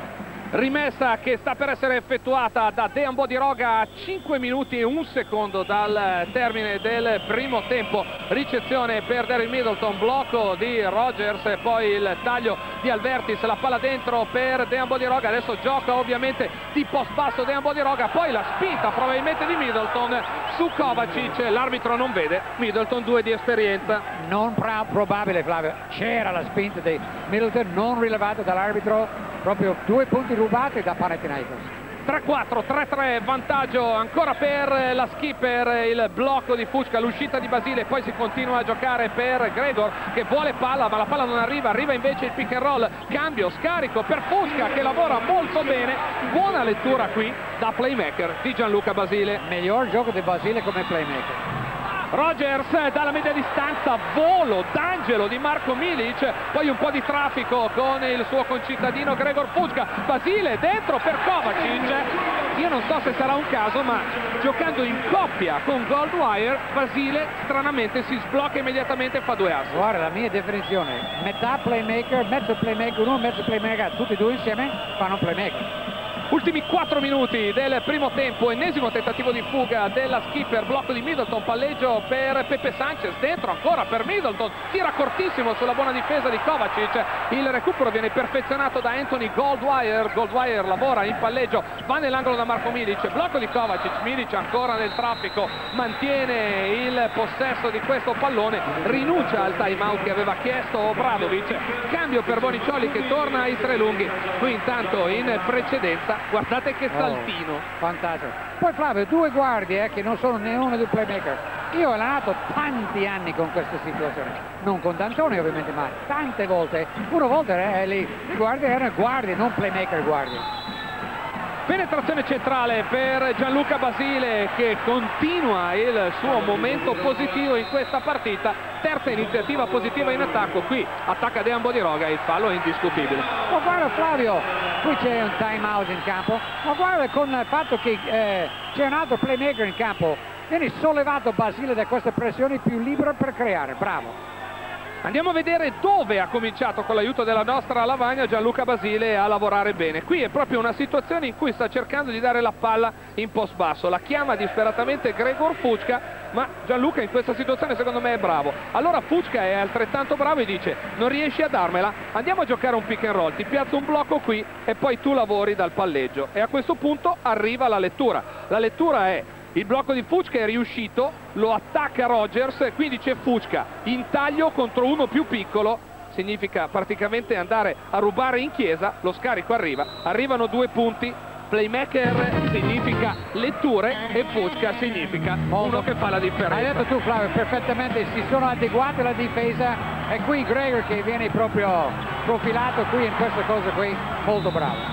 Rimessa che sta per essere effettuata da Dejan Bodiroga a cinque minuti e un secondo dal termine del primo tempo. Ricezione per Daryl Middleton, blocco di Rogers e poi il taglio di Albertis, la palla dentro per Dejan Bodiroga, adesso gioca ovviamente di post basso Dejan Bodiroga, poi la spinta probabilmente di Middleton su Kovacic, l'arbitro non vede, Middleton due di esperienza. Non probabile, Flavio, c'era la spinta di Middleton non rilevata dall'arbitro, proprio due punti rubati da Panathinaikos. tre quattro, tre tre, vantaggio ancora per la skipper, il blocco di Fucka, l'uscita di Basile, poi si continua a giocare per Gregor che vuole palla ma la palla non arriva, arriva invece il pick and roll, cambio, scarico per Fucka che lavora molto bene, buona lettura qui da playmaker di Gianluca Basile. Miglior gioco di Basile come playmaker. Rogers dalla media distanza, volo d'angelo di Marco Milic, poi un po' di traffico con il suo concittadino Gregor Fucka, Basile dentro per Kovacic, io non so se sarà un caso ma giocando in coppia con Goldwire Basile stranamente si sblocca immediatamente e fa due assi. Guarda la mia definizione, metà playmaker, mezzo playmaker, uno mezzo playmaker, tutti e due insieme fanno un playmaker. Ultimi quattro minuti del primo tempo, ennesimo tentativo di fuga della skipper, blocco di Middleton, palleggio per Pepe Sanchez, dentro ancora per Middleton, tira cortissimo sulla buona difesa di Kovacic, il recupero viene perfezionato da Anthony Goldwire, Goldwire lavora in palleggio, va nell'angolo da Marco Milic, blocco di Kovacic, Milic ancora nel traffico, mantiene il possesso di questo pallone, rinuncia al time out che aveva chiesto Obradovic, cambio per Bonicioli che torna ai tre lunghi, qui intanto in precedenza. Guardate che saltino. Oh, fantastico. Poi Flavio, due guardie eh, che non sono né uno dei playmaker. Io ho allenato tanti anni con queste situazioni. Non con D'Antoni ovviamente, ma tante volte. Una volta eh, le guardie erano guardie, non playmaker guardie. Penetrazione centrale per Gianluca Basile che continua il suo momento positivo in questa partita, terza iniziativa positiva in attacco, qui attacca Dejan Bodiroga e il fallo è indiscutibile. Ma guarda Flavio, qui c'è un time out in campo, ma guarda con il fatto che eh, c'è un altro playmaker in campo, viene sollevato Basile da queste pressioni, più libero per creare, bravo. Andiamo a vedere dove ha cominciato con l'aiuto della nostra lavagna Gianluca Basile a lavorare bene. Qui è proprio una situazione in cui sta cercando di dare la palla in post basso. La chiama disperatamente Gregor Fucka, ma Gianluca in questa situazione secondo me è bravo. Allora Fucka è altrettanto bravo e dice: non riesci a darmela? Andiamo a giocare un pick and roll, ti piazzo un blocco qui e poi tu lavori dal palleggio. E a questo punto arriva la lettura. La lettura è: il blocco di Fucka è riuscito, lo attacca Rogers, quindi c'è Fucka in taglio contro uno più piccolo, significa praticamente andare a rubare in chiesa, lo scarico arriva, arrivano due punti, playmaker significa letture e Fucka significa uno che fa la differenza. Hai detto tu Flavio, perfettamente, si sono adeguate la difesa e qui Gregor che viene proprio profilato qui in questa cosa qui, molto bravo.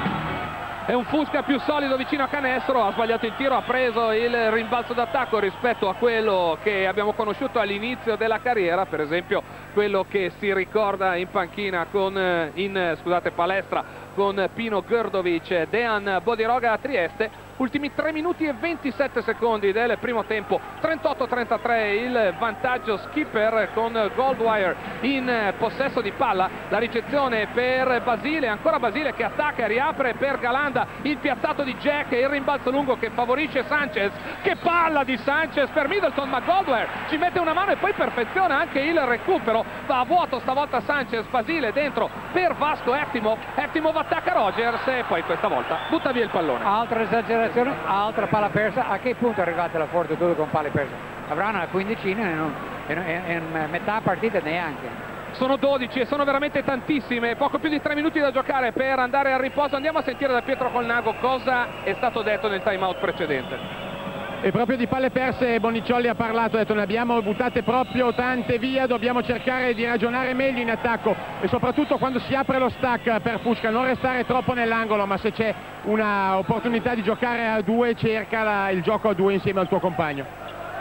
È un Fucka più solido vicino a canestro, ha sbagliato il tiro, ha preso il rimbalzo d'attacco rispetto a quello che abbiamo conosciuto all'inizio della carriera, per esempio quello che si ricorda in panchina con, in scusate, palestra con Pino Grdovic, Dejan Bodiroga a Trieste. ultimi tre minuti e ventisette secondi del primo tempo, trentotto a trentatré il vantaggio Skipper con Goldwire in possesso di palla. La ricezione per Basile, ancora Basile che attacca e riapre per Galanda, il piazzato di Jack e il rimbalzo lungo che favorisce Sanchez. Che palla di Sanchez per Middleton, ma Goldwire ci mette una mano e poi perfeziona anche il recupero. Va a vuoto stavolta Sanchez, Basile dentro per Vasco Eftimov, Eftimov attacca Rogers e poi questa volta butta via il pallone. Altra esagerazione, altra palla persa. A che punto è arrivata la Fortitudo con palle perse? Avranno una quindicina e non, in, in, in metà partita neanche. Sono dodici e sono veramente tantissime, poco più di tre minuti da giocare per andare al riposo. Andiamo a sentire da Pietro Colnago cosa è stato detto nel time out precedente. E proprio di palle perse Boniccioli ha parlato, ha detto ne abbiamo buttate proprio tante via, dobbiamo cercare di ragionare meglio in attacco e soprattutto quando si apre lo stack per Fucca non restare troppo nell'angolo, ma se c'è una opportunità di giocare a due cerca la, il gioco a due insieme al tuo compagno.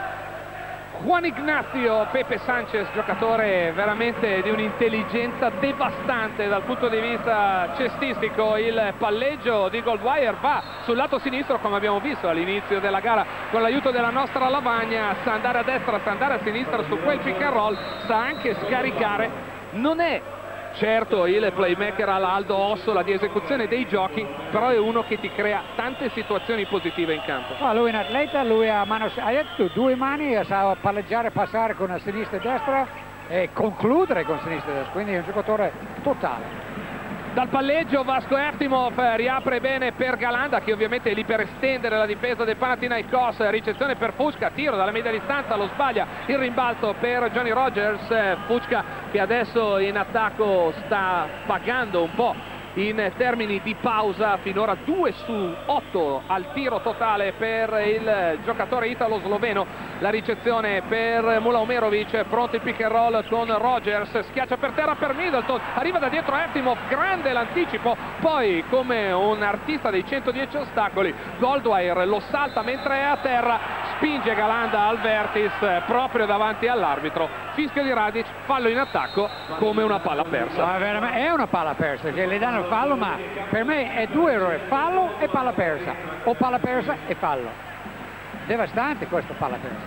Juan Ignacio Pepe Sanchez, giocatore veramente di un'intelligenza devastante dal punto di vista cestistico. Il palleggio di Goldwire va sul lato sinistro, come abbiamo visto all'inizio della gara con l'aiuto della nostra lavagna, sa andare a destra, sa andare a sinistra su quel pick and roll, sa anche scaricare. Non è certo il playmaker all'Aldo Ossola di esecuzione dei giochi, però è uno che ti crea tante situazioni positive in campo. Ah, lui è un atleta, lui ha, mano, ha detto, due mani, sa palleggiare, passare con la sinistra e destra e concludere con sinistra e destra, quindi è un giocatore totale. Dal palleggio Vasco Eftimov riapre bene per Galanda, che ovviamente è lì per estendere la difesa del Panathinaikos. Ricezione per Fucca, tiro dalla media distanza, lo sbaglia, il rimbalzo per Johnny Rogers. Fucca che adesso in attacco sta pagando un po' in termini di pausa, finora due su otto al tiro totale per il giocatore italo-sloveno. La ricezione per Mulaomerovic, pronto il pick and roll con Rogers, schiaccia per terra per Middleton, arriva da dietro Eftimov, grande l'anticipo, poi come un artista dei centodieci ostacoli Goldwire lo salta mentre è a terra, spinge Galanda al vertice proprio davanti all'arbitro, fischio di Radic, fallo in attacco come una palla persa. Ma è una palla persa, che le danno fallo, ma per me è due errori, fallo e palla persa, o palla persa e fallo. Devastante questa palla persa.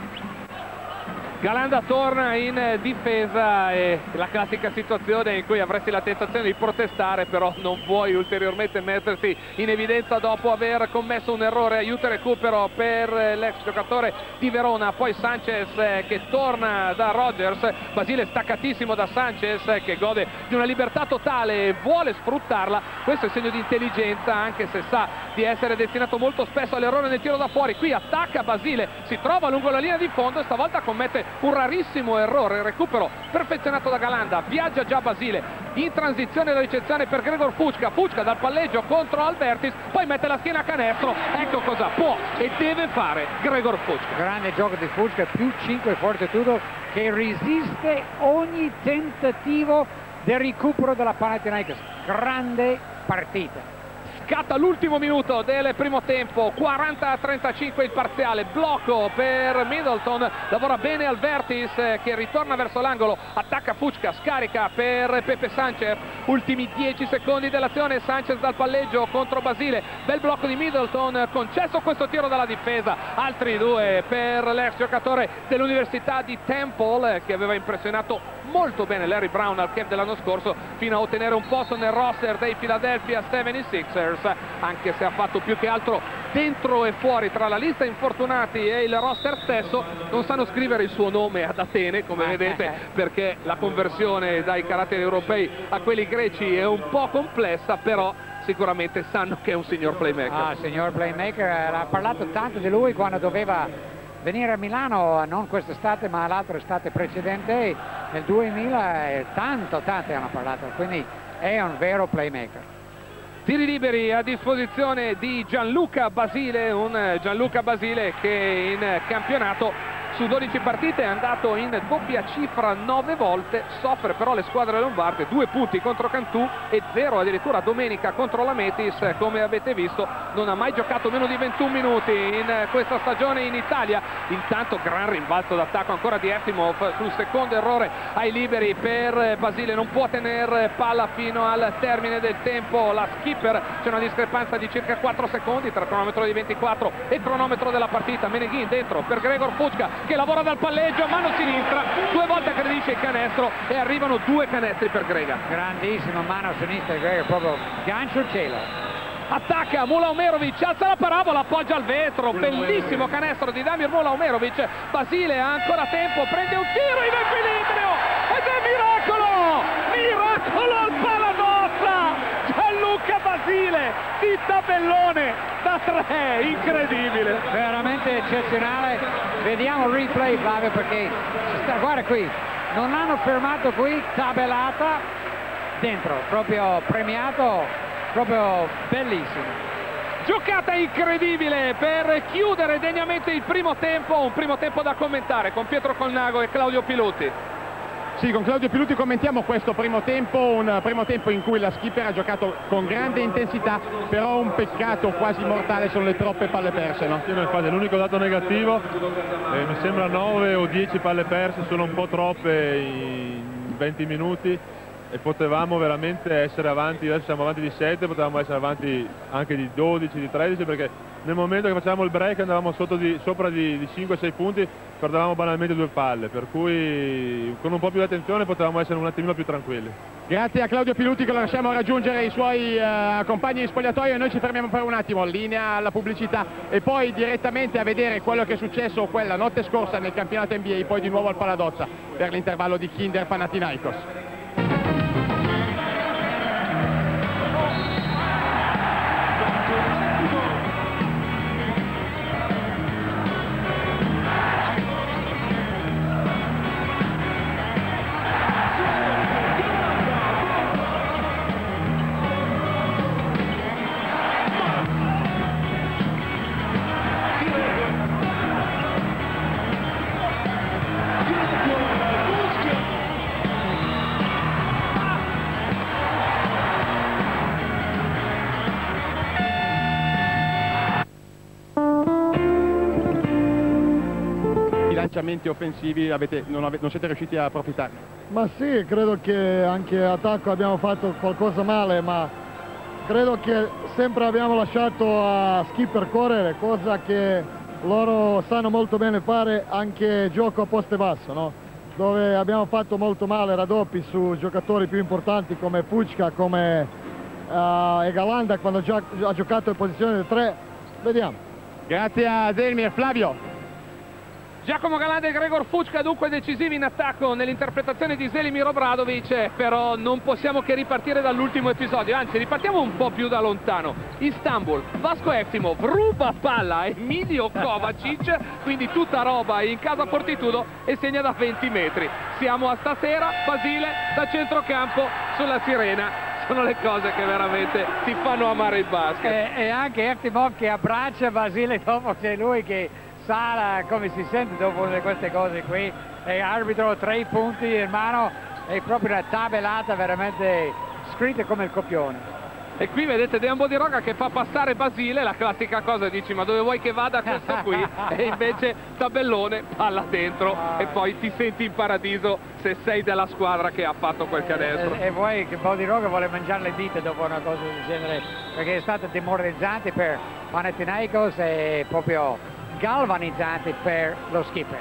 Galanda torna in difesa e la classica situazione in cui avresti la tentazione di protestare, però non vuoi ulteriormente metterti in evidenza dopo aver commesso un errore. Aiuto e recupero per l'ex giocatore di Verona, poi Sanchez che torna da Rogers, Basile staccatissimo da Sanchez che gode di una libertà totale e vuole sfruttarla. Questo è segno di intelligenza, anche se sa di essere destinato molto spesso all'errore nel tiro da fuori. Qui attacca Basile, si trova lungo la linea di fondo e stavolta commette un rarissimo errore. Recupero perfezionato da Galanda, viaggia già Basile in transizione la ricezione per Gregor Fucca, Fucca dal palleggio contro Albertis, poi mette la schiena a canestro. Ecco cosa può e deve fare Gregor Fucca. Grande gioco di Fucca, più cinque Fortitudo, che resiste ogni tentativo del recupero della Panathinaikos. Grande partita. Scatta l'ultimo minuto del primo tempo, quaranta a trentacinque il parziale, blocco per Middleton, lavora bene al vertice che ritorna verso l'angolo, attacca Fucca, scarica per Pepe Sanchez, ultimi dieci secondi dell'azione, Sanchez dal palleggio contro Basile, bel blocco di Middleton, concesso questo tiro dalla difesa, altri due per l'ex giocatore dell'Università di Temple che aveva impressionato molto bene Larry Brown al camp dell'anno scorso fino a ottenere un posto nel roster dei Philadelphia seventy-sixers, anche se ha fatto più che altro dentro e fuori tra la lista infortunati e il roster stesso. Non sanno scrivere il suo nome ad Atene, come vedete, perché la conversione dai caratteri europei a quelli greci è un po' complessa, però sicuramente sanno che è un signor playmaker. Ah, signor playmaker, ha parlato tanto di lui quando doveva venire a Milano, non quest'estate ma l'altra estate precedente, nel duemila, e tanto tanto hanno parlato, quindi è un vero playmaker. Tiri liberi a disposizione di Gianluca Basile, un Gianluca Basile che in campionato su dodici partite, è andato in doppia cifra nove volte, soffre però le squadre lombarde, due punti contro Cantù e zero addirittura domenica contro la Metis. Come avete visto non ha mai giocato meno di ventuno minuti in questa stagione in Italia. Intanto gran rimbalzo d'attacco ancora di Eftimov sul secondo errore ai liberi per Basile, non può tenere palla fino al termine del tempo la skipper, c'è una discrepanza di circa quattro secondi tra cronometro di ventiquattro e cronometro della partita. Meneghin dentro per Gregor Fucka che lavora dal palleggio, mano sinistra, due volte aggredisce il canestro e arrivano due canestri per Grega. Grandissima mano sinistra Grega, proprio gancio il cielo. Attacca Mula Omerovic, alza la parabola, appoggia al vetro, bellissimo canestro di Damir Mula Omerovic. Basile ha ancora tempo, prende un tiro in equilibrio ed è miracolo, miracolo al Paladozza. Gianluca Basile di tabellone da tre, incredibile, veramente eccezionale. Vediamo il replay, Flavio, perché sta, guarda qui, non hanno fermato qui, tabellata dentro, proprio premiato, proprio bellissimo. Giocata incredibile per chiudere degnamente il primo tempo, un primo tempo da commentare con Pietro Colnago e Claudio Piluti. Sì, con Claudio Piluti commentiamo questo primo tempo, un primo tempo in cui la skipper ha giocato con grande intensità, però un peccato quasi mortale sono le troppe palle perse, no? Sì, infatti è l'unico dato negativo, eh, mi sembra nove o dieci palle perse, sono un po' troppe in venti minuti e potevamo veramente essere avanti, adesso siamo avanti di sette, potevamo essere avanti anche di dodici, di tredici, perché nel momento che facevamo il break andavamo sotto di, sopra di, di cinque sei punti, perdevamo banalmente due palle, per cui con un po' più di attenzione potevamo essere un attimino più tranquilli. Grazie a Claudio Piluti che lo lasciamo raggiungere i suoi uh, compagni di spogliatoio e noi ci fermiamo per un attimo, linea alla pubblicità e poi direttamente a vedere quello che è successo quella notte scorsa nel campionato N B A, poi di nuovo al Paladozza per l'intervallo di Kinder Panathinaikos. Offensivi avete, non, avete, non siete riusciti a approfittarne? Ma sì, credo che anche attacco abbiamo fatto qualcosa male, ma credo che sempre abbiamo lasciato a skipper correre, cosa che loro sanno molto bene fare, anche gioco a poste basso, no? Dove abbiamo fatto molto male raddoppi su giocatori più importanti come Fucka, come uh, Egalanda quando già, ha giocato in posizione di tre. Vediamo. Grazie a Zelmir. Flavio. Giacomo Galanda e Gregor Fucka dunque decisivi in attacco nell'interpretazione di Zelimir Obradovic, però non possiamo che ripartire dall'ultimo episodio, anzi ripartiamo un po' più da lontano. Istanbul, Vasko Eftimov ruba palla a Emilio Kovacic, quindi tutta roba in casa Fortitudo e segna da venti metri. Siamo a stasera, Basile da centrocampo sulla sirena. Sono le cose che veramente ti fanno amare il basket. E, e anche Eftimov che abbraccia Basile dopo, c'è lui che sa come si sente dopo queste cose qui, e arbitro tre punti in mano, è proprio una tabellata veramente scritta come il copione. E qui vedete Dejan Bodiroga che fa passare Basile, la classica cosa, dici ma dove vuoi che vada questo qui? E invece tabellone, palla dentro e poi ti senti in paradiso se sei della squadra che ha fatto quel canestro. E, e vuoi che Bodiroga vuole mangiare le dita dopo una cosa del genere, perché è stato demoralizzante per Panathinaikos e proprio galvanizzante per lo skipper.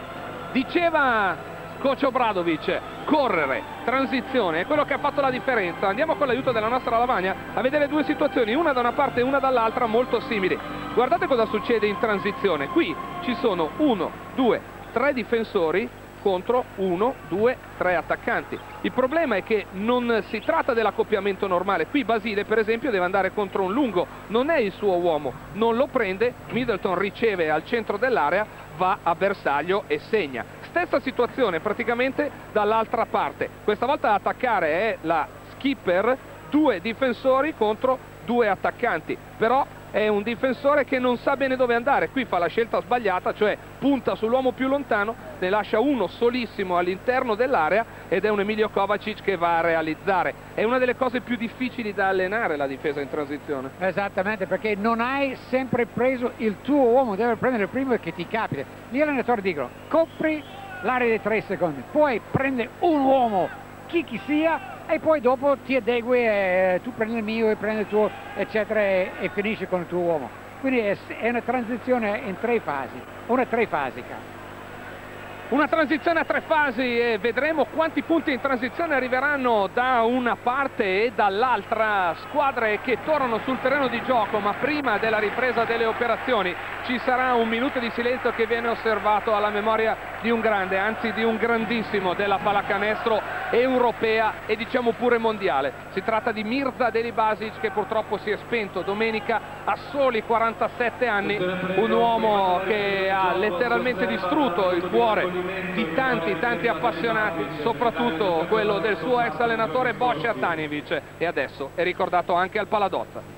Diceva coach Obradovic, correre, transizione, è quello che ha fatto la differenza. Andiamo con l'aiuto della nostra lavagna a vedere due situazioni, una da una parte e una dall'altra, molto simili. Guardate cosa succede in transizione. Qui ci sono uno, due, tre difensori contro uno, due, tre attaccanti. Il problema è che non si tratta dell'accoppiamento normale. Qui Basile per esempio deve andare contro un lungo, non è il suo uomo, non lo prende, Middleton riceve al centro dell'area, va a bersaglio e segna. Stessa situazione praticamente dall'altra parte, questa volta ad attaccare è la skipper, due difensori contro due attaccanti, però è un difensore che non sa bene dove andare. Qui fa la scelta sbagliata, cioè punta sull'uomo più lontano, ne lascia uno solissimo all'interno dell'area ed è un Emilio Kovacic che va a realizzare. È una delle cose più difficili da allenare, la difesa in transizione. Esattamente, perché non hai sempre preso il tuo uomo, devi prendere il primo che ti capita. Gli allenatori dicono copri l'area di tre secondi, poi prende un uomo chi chi sia e poi dopo ti adegui e tu prendi il mio e prendi il tuo, eccetera, e, e finisci con il tuo uomo. Quindi è, è una transizione in tre fasi, una trifasica. Una transizione a tre fasi e vedremo quanti punti in transizione arriveranno da una parte e dall'altra, squadre che tornano sul terreno di gioco, ma prima della ripresa delle operazioni ci sarà un minuto di silenzio che viene osservato alla memoria di un grande, anzi di un grandissimo della pallacanestro europea e diciamo pure mondiale. Si tratta di Mirza Delibasic, che purtroppo si è spento domenica a soli quarantasette anni, un uomo che ha letteralmente distrutto il cuore di tanti tanti appassionati, soprattutto quello del suo ex allenatore Boscia Tanjevic, e adesso è ricordato anche al Paladozza.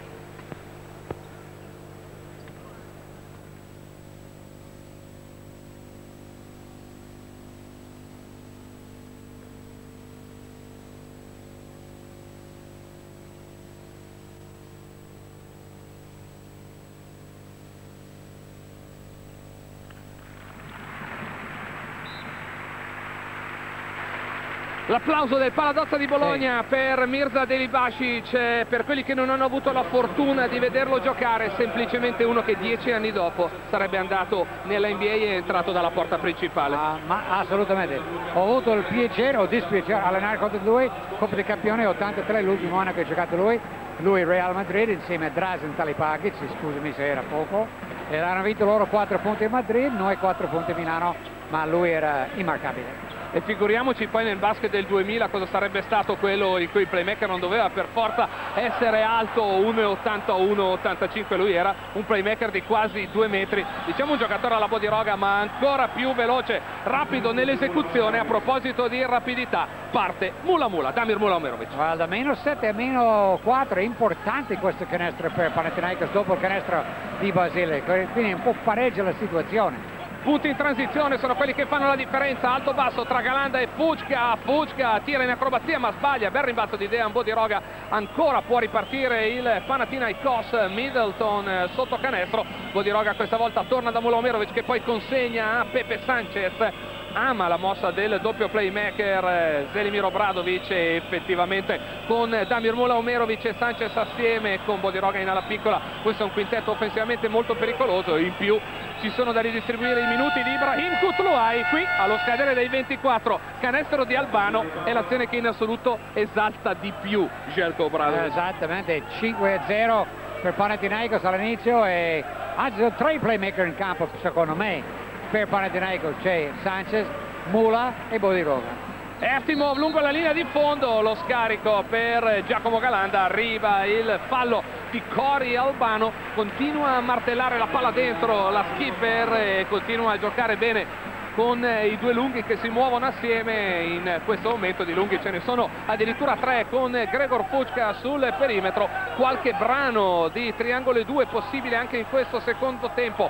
L'applauso del Paladozza di Bologna sì. per Mirza Delibasic, per quelli che non hanno avuto la fortuna di vederlo giocare, semplicemente uno che dieci anni dopo sarebbe andato nella N B A e è entrato dalla porta principale. Ah, ma assolutamente, ho avuto il piacere o dispiacere allenare contro lui, Coppa dei Campioni ottantatré, l'ultimo anno che ha giocato lui, lui Real Madrid insieme a Drazen Talipagic, scusami se era poco, e hanno vinto loro quattro punti a Madrid, noi quattro punti a Milano, ma lui era immarcabile. E figuriamoci poi nel basket del duemila cosa sarebbe stato quello in cui il playmaker non doveva per forza essere alto uno e ottanta o uno e ottantacinque, lui era un playmaker di quasi due metri, diciamo un giocatore alla Bodiroga ma ancora più veloce, rapido nell'esecuzione. A proposito di rapidità, parte Mula Mula, Damir Mula Omerovic. Guarda, meno sette a meno quattro, è importante questo canestro per Panathinaikos dopo il canestro di Basile, quindi un po' pareggia la situazione. Punti in transizione sono quelli che fanno la differenza, alto-basso tra Galanda e Fucca. Fucca tira in acrobazia ma sbaglia, bel rimbalzo di Dejan Bodiroga, ancora può ripartire il Panathinaikos. Middleton sotto canestro, Bodiroga questa volta torna da Mula Omerovic che poi consegna a Pepe Sanchez. Ama la mossa del doppio playmaker Zelimir Obradovic e effettivamente con Damir Mula Omerovic e Sanchez assieme con Bodiroga in ala piccola questo è un quintetto offensivamente molto pericoloso. In più ci sono da ridistribuire i minuti di Ibrahim Kutluay qui allo scadere dei ventiquattro, canestro di Albano è l'azione che in assoluto esalta di più Željko Obradovic. Esattamente, cinque a zero per Panathinaikos all'inizio e anzi sono tre playmaker in campo secondo me per Panathinaikos, c'è Sanchez, Mula e Bodiroga. Eftimov lungo la linea di fondo, lo scarico per Giacomo Galanda, arriva il fallo di Cori Albano, continua a martellare la palla dentro la skipper e continua a giocare bene con i due lunghi che si muovono assieme. In questo momento di lunghi ce ne sono addirittura tre con Gregor Fucca sul perimetro, qualche brano di triangolo e due possibile anche in questo secondo tempo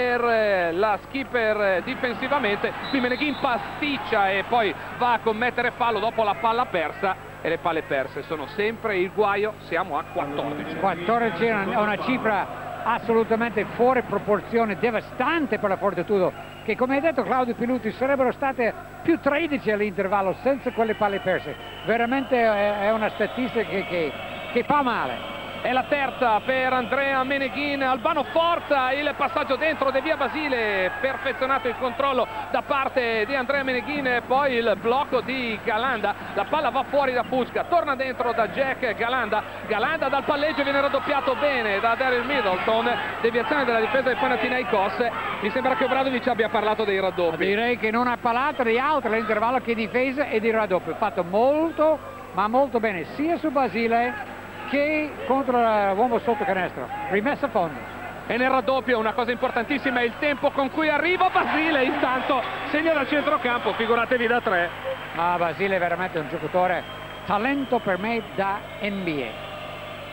per la skipper difensivamente. Qui Meneghin pasticcia e poi va a commettere fallo dopo la palla persa e le palle perse sono sempre il guaio. Siamo a quattordici. quattordici è una cifra assolutamente fuori proporzione, devastante per la Fortitudo, che come ha detto Claudio Piluti sarebbero state più tredici all'intervallo senza quelle palle perse. Veramente è una statistica che, che, che fa male. È la terza per Andrea Meneghin, Albano forza il passaggio dentro, devia Basile, perfezionato il controllo da parte di Andrea Meneghin, poi il blocco di Galanda, la palla va fuori da Fucca, torna dentro da Jack Galanda, Galanda dal palleggio viene raddoppiato bene da Daryl Middleton, deviazione della difesa del Panathinaikos. Mi sembra che Obradovic abbia parlato dei raddoppi. Direi che non ha parlato di altro all'intervallo che difesa e di raddoppio, fatto molto ma molto bene sia su Basile che contro l'uomo sotto canestro, rimessa a fondo. E nel raddoppio una cosa importantissima è il tempo con cui arriva Basile, intanto segna dal centrocampo, figuratevi da tre. Ma Basile è veramente un giocatore talento per me da N B A.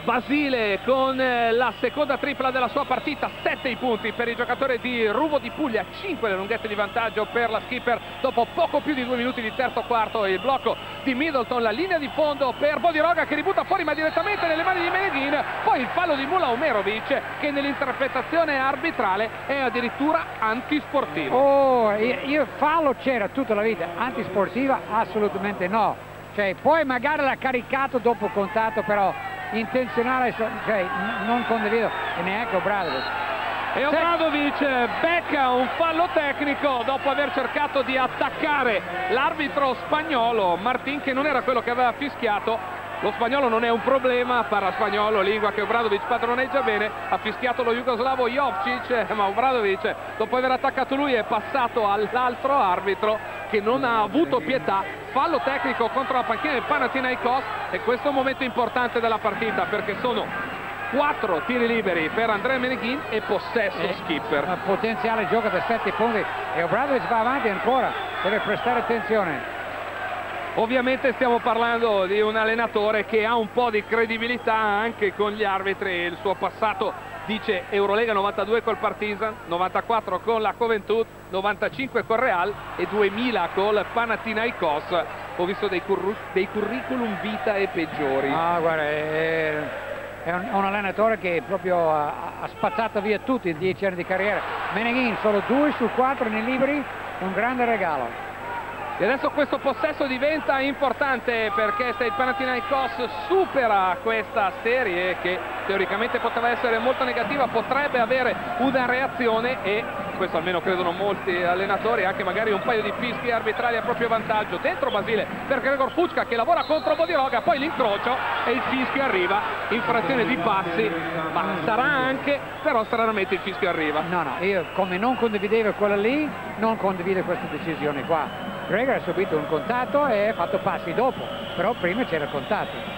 Basile con la seconda tripla della sua partita, sette i punti per il giocatore di Ruvo di Puglia, cinque le lunghezze di vantaggio per la skipper dopo poco più di due minuti di terzo quarto. Il blocco di Middleton, la linea di fondo per Bodiroga che ributta fuori ma direttamente nelle mani di Meneghin, poi il fallo di Mula Omerovic che nell'interpretazione arbitrale è addirittura antisportivo. Oh, io fallo c'era tutta la vita, antisportiva assolutamente no, cioè poi magari l'ha caricato dopo contatto, però intenzionale, cioè non condivido, e neanche Obradovic. E Obradovic becca un fallo tecnico dopo aver cercato di attaccare l'arbitro spagnolo Martin, che non era quello che aveva fischiato. Lo spagnolo non è un problema, parla spagnolo, lingua che Obradovic padroneggia bene, ha fischiato lo jugoslavo Jovcic, ma Obradovic dopo aver attaccato lui è passato all'altro arbitro che non ha avuto pietà. Fallo tecnico contro la panchina del Panathinaikos, e questo è un momento importante della partita perché sono quattro tiri liberi per Andrea Meneghin e possesso eh, skipper. Un potenziale gioco da sette punti e Obradovic va avanti ancora, deve prestare attenzione. Ovviamente stiamo parlando di un allenatore che ha un po' di credibilità anche con gli arbitri. Il suo passato dice Eurolega novantadue col Partizan, novantaquattro con la Juventud, novantacinque con Real e duemila col Panathinaikos. Ho visto dei, curru dei curriculum vitae peggiori. Ah, guarda, è, è un, un allenatore che proprio ha, ha spazzato via tutti in dieci anni di carriera. Meneghin solo due su quattro nei liberi, un grande regalo. E adesso questo possesso diventa importante perché se il Panathinaikos supera questa serie che teoricamente poteva essere molto negativa, potrebbe avere una reazione, e questo almeno credono molti allenatori, anche magari un paio di fischi arbitrali a proprio vantaggio. Dentro Basile per Gregor Fucka che lavora contro Bodiroga, poi l'incrocio e il fischio arriva, infrazione di passi, ma sarà anche, però stranamente il fischio arriva. No, no, io come non condividevo quella lì, non condivido questa decisione qua. Gregor ha subito un contatto e ha fatto passi dopo, però prima c'era il contatto.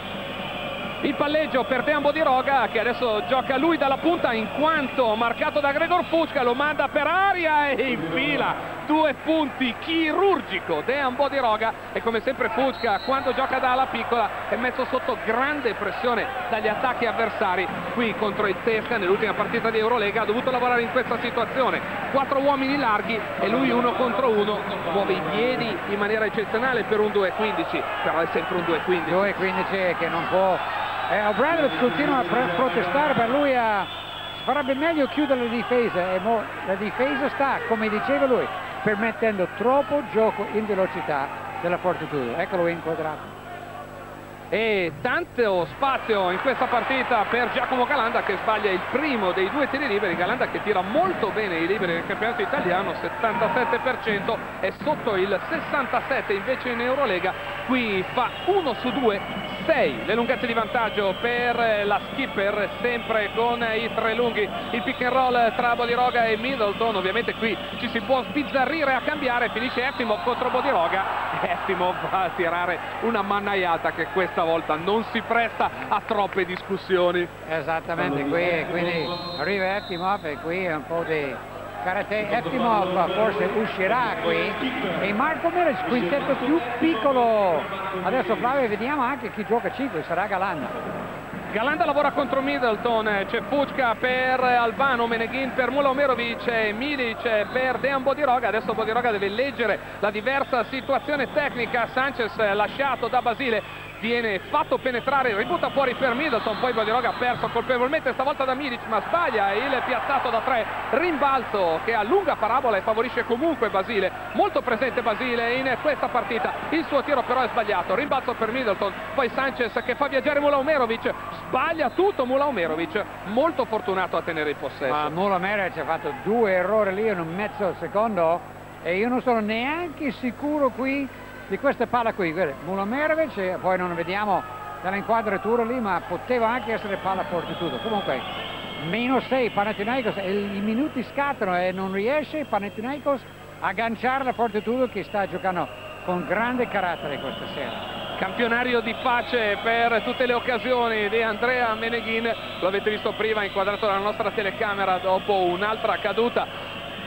Il palleggio per Dejan Bodiroga che adesso gioca lui dalla punta in quanto marcato da Gregor Fucka, lo manda per aria e infila due punti, chirurgico Dejan Bodiroga. E come sempre Fucka quando gioca da ala piccola è messo sotto grande pressione dagli attacchi avversari. Qui contro il Tesca nell'ultima partita di Eurolega ha dovuto lavorare in questa situazione, quattro uomini larghi e lui uno contro uno, muove i piedi in maniera eccezionale per un due e quindici, però è sempre un due e quindici. due e quindici che non può. Eh, Obradovic continua a protestare, per lui a... farebbe meglio chiudere la difesa, e mo... la difesa sta, come diceva lui, permettendo troppo gioco in velocità della Fortitudo. Eccolo inquadrato. E tanto spazio in questa partita per Giacomo Galanda che sbaglia il primo dei due tiri liberi. Galanda che tira molto bene i liberi nel campionato italiano, settantasette per cento, è sotto il sessantasette per cento invece in Eurolega. Qui fa uno su due, sei le lunghezze di vantaggio per la skipper, sempre con i tre lunghi. Il pick and roll tra Bodiroga e Middleton, ovviamente qui ci si può sbizzarrire a cambiare, finisce Eftimov contro Bodiroga. Eftimov va a tirare una mannaiata che questa volta non si presta a troppe discussioni. Esattamente, qui quindi arriva Eftimov e qui è un po' di karate. Eftimov forse uscirà qui e Marco Meric, quintetto più piccolo. Adesso Flavio vediamo anche chi gioca cinque, sarà Galanda. Galanda lavora contro Middleton, c'è Fucka per Albano, Meneghin per Mula Omerovic e Milic per Dejan Bodiroga. Adesso Bodiroga deve leggere la diversa situazione tecnica. Sanchez lasciato da Basile viene fatto penetrare, ributta fuori per Middleton, poi Bodiroga ha perso colpevolmente stavolta da Milic ma sbaglia il piazzato da tre, rimbalzo che ha lunga parabola e favorisce comunque Basile, molto presente Basile in questa partita. Il suo tiro però è sbagliato, rimbalzo per Middleton, poi Sanchez che fa viaggiare Mula Omerovic, sbaglia tutto Mula Omerovic, molto fortunato a tenere il possesso. Ma Mula Omerovic ha fatto due errori lì in un mezzo secondo e io non sono neanche sicuro qui di questa palla qui. Mula Omerovic, poi non vediamo dall'inquadratura lì, ma poteva anche essere palla Fortitudo. Comunque meno sei Panathinaikos e i minuti scattano e non riesce Panathinaikos a agganciare la Fortitudo che sta giocando con grande carattere questa sera. Campionario di pace per tutte le occasioni di Andrea Meneghin, lo avete visto prima inquadrato dalla nostra telecamera dopo un'altra caduta.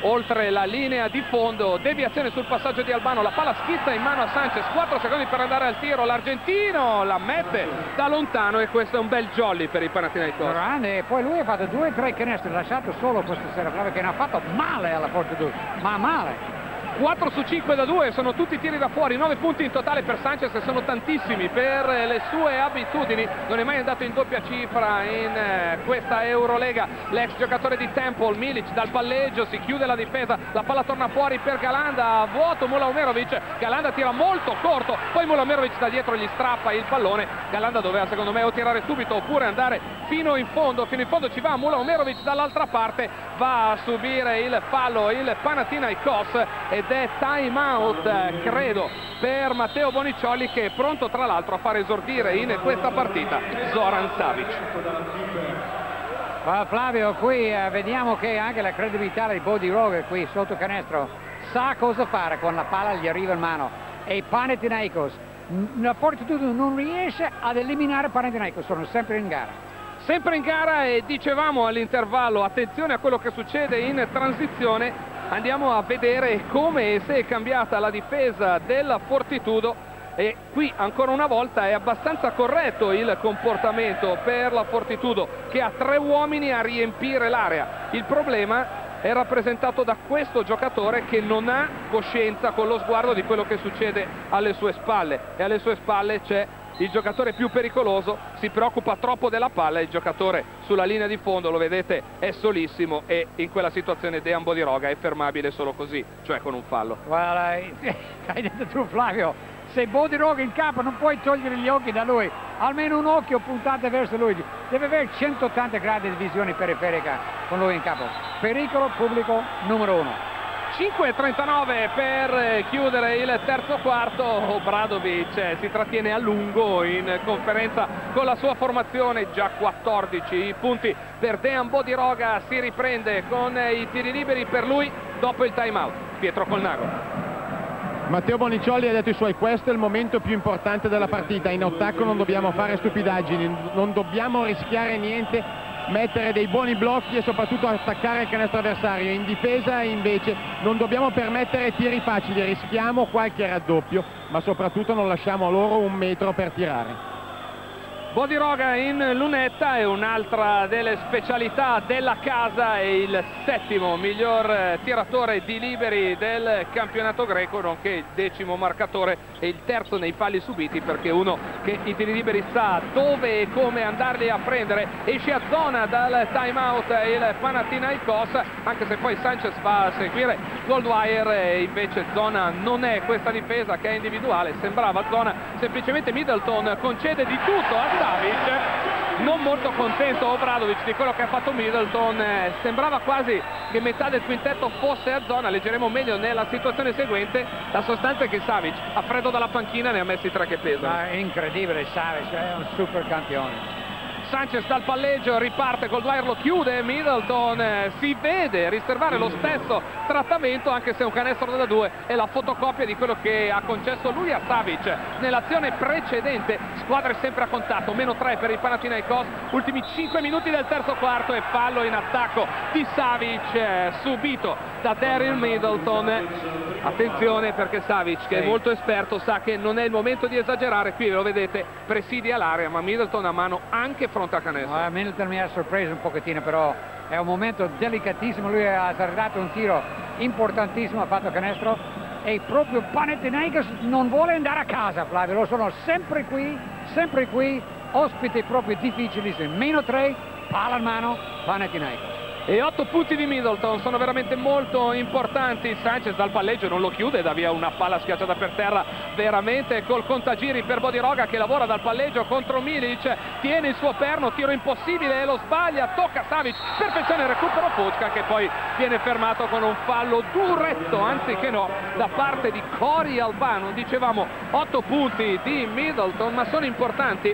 oltre la linea di fondo. Deviazione sul passaggio di Albano, la palla schizza in mano a Sanchez, quattro secondi per andare al tiro, l'argentino la mette da lontano e questo è un bel jolly per i Panathinaikos. Grande, poi lui ha fatto due o tre canestri, lasciato solo questa sera Flavio, che ne ha fatto male alla Fortitudo, ma male. quattro su cinque da due, sono tutti tiri da fuori, nove punti in totale per Sanchez e sono tantissimi per le sue abitudini. Non è mai andato in doppia cifra in eh, questa Eurolega. L'ex giocatore di Temple, Milic, dal palleggio, si chiude la difesa, la palla torna fuori per Galanda, a vuoto Mula Omerovic, Galanda tira molto corto, poi Mula Omerovic da dietro gli strappa il pallone. Galanda doveva secondo me o tirare subito oppure andare fino in fondo, fino in fondo ci va Mula Omerovic, dall'altra parte va a subire il fallo il Panathinaikos ed è time out credo per Matteo Boniciolli, che è pronto tra l'altro a far esordire in questa partita Zoran Savic. Ma Flavio, qui eh, vediamo che anche la credibilità di Bodiroga qui sotto canestro sa cosa fare con la palla, gli arriva in mano, e Panathinaikos, la Fortitudo non riesce ad eliminare Panathinaikos, sono sempre in gara. Sempre in gara e dicevamo all'intervallo, attenzione a quello che succede in transizione. Andiamo a vedere come si è cambiata la difesa della Fortitudo e qui ancora una volta è abbastanza corretto il comportamento per la Fortitudo, che ha tre uomini a riempire l'area. Il problema è rappresentato da questo giocatore che non ha coscienza con lo sguardo di quello che succede alle sue spalle, e alle sue spalle c'è il giocatore più pericoloso, si preoccupa troppo della palla, il giocatore sulla linea di fondo, lo vedete, è solissimo e in quella situazione Dejan Bodiroga è fermabile solo così, cioè con un fallo. Guarda, hai detto tu Flavio, se Bodiroga in campo non puoi togliere gli occhi da lui, almeno un occhio puntato verso lui, deve avere centottanta gradi di visione periferica con lui in campo. Pericolo pubblico numero uno. cinque e trentanove per chiudere il terzo quarto. Obradovic si trattiene a lungo in conferenza con la sua formazione, già quattordici punti per Dejan Bodiroga, si riprende con i tiri liberi per lui dopo il time out. Pietro Colnago. Matteo Boniciolli ha detto i suoi, questo è il momento più importante della partita, in attacco non dobbiamo fare stupidaggini, non dobbiamo rischiare niente, mettere dei buoni blocchi e soprattutto attaccare il canestro avversario. In difesa invece non dobbiamo permettere tiri facili, rischiamo qualche raddoppio ma soprattutto non lasciamo loro un metro per tirare. Bodiroga in lunetta è un'altra delle specialità della casa, è il settimo miglior tiratore di liberi del campionato greco, nonché il decimo marcatore e il terzo nei falli subiti, perché uno che i tiri liberi sa dove e come andarli a prendere. Esce a zona dal time out il Panathinaikos, anche se poi Sanchez va a seguire Goldwire, e invece zona non è questa difesa che è individuale, sembrava zona, semplicemente Middleton concede di tutto a Savic. Non molto contento Obradovic di quello che ha fatto Middleton, eh, sembrava quasi che metà del quintetto fosse a zona, leggeremo meglio nella situazione seguente. La sostanza è che Savic, a freddo dalla panchina, ne ha messi tre che pesano. Ah, è incredibile, Savic è un super campione. Sanchez dal palleggio, riparte, Goldwire lo chiude, Middleton eh, si vede riservare lo stesso trattamento, anche se un canestro da due è la fotocopia di quello che ha concesso lui a Savic nell'azione precedente. Squadre sempre a contatto, meno tre per il Panathinaikos, ultimi cinque minuti del terzo quarto e fallo in attacco di Savic eh, subito da Daryl Middleton. Attenzione, perché Savic, che è molto esperto, sa che non è il momento di esagerare. Qui lo vedete, presidia l'area, ma Middleton ha mano anche fronte a canestro. Uh, Middleton mi ha sorpreso un pochettino, però è un momento delicatissimo, lui ha azzardato un tiro importantissimo, ha fatto canestro, e proprio Panathinaikos non vuole andare a casa, Flavio, lo sono sempre qui, sempre qui, ospiti proprio difficilissimi, meno tre, palla in mano, Panathinaikos. E otto punti di Middleton sono veramente molto importanti. Sanchez dal palleggio non lo chiude, dà via una palla schiacciata per terra veramente col contagiri per Bodiroga, che lavora dal palleggio contro Milic, tiene il suo perno, tiro impossibile e lo sbaglia, tocca Savic, perfezione il recupero Fucca, che poi viene fermato con un fallo duretto, anziché no, da parte di Cory Albano. Dicevamo otto punti di Middleton, ma sono importanti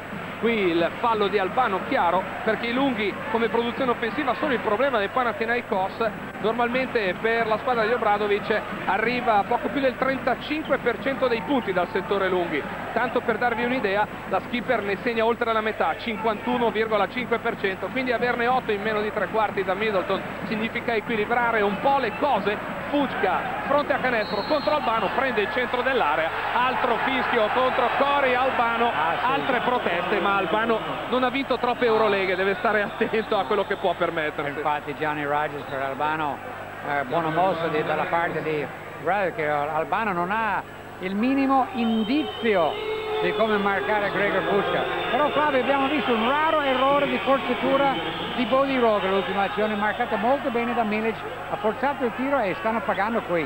qui il fallo di Albano chiaro, perché i lunghi come produzione offensiva sono il problema del Panathinaikos. Normalmente per la squadra di Obradovic arriva a poco più del trentacinque per cento dei punti dal settore lunghi. Tanto per darvi un'idea, la skipper ne segna oltre la metà, cinquantuno virgola cinque per cento, quindi averne otto in meno di tre quarti da Middleton significa equilibrare un po' le cose. Fucca fronte a canestro contro Albano, prende il centro dell'area, altro fischio contro Cori Albano, ah, sì. altre proteste, ma Albano non ha vinto troppe Euroleghe, deve stare attento a quello che può permettersi. Infatti Johnny Rogers per Albano, eh, buona mossa di, dalla parte di Rogers, che Albano non ha il minimo indizio di come marcare Gregor Fucca. Però Flavio, abbiamo visto un raro errore di forzatura di Bodiroga, l'ultima azione marcata molto bene da Milic, ha forzato il tiro e stanno pagando qui.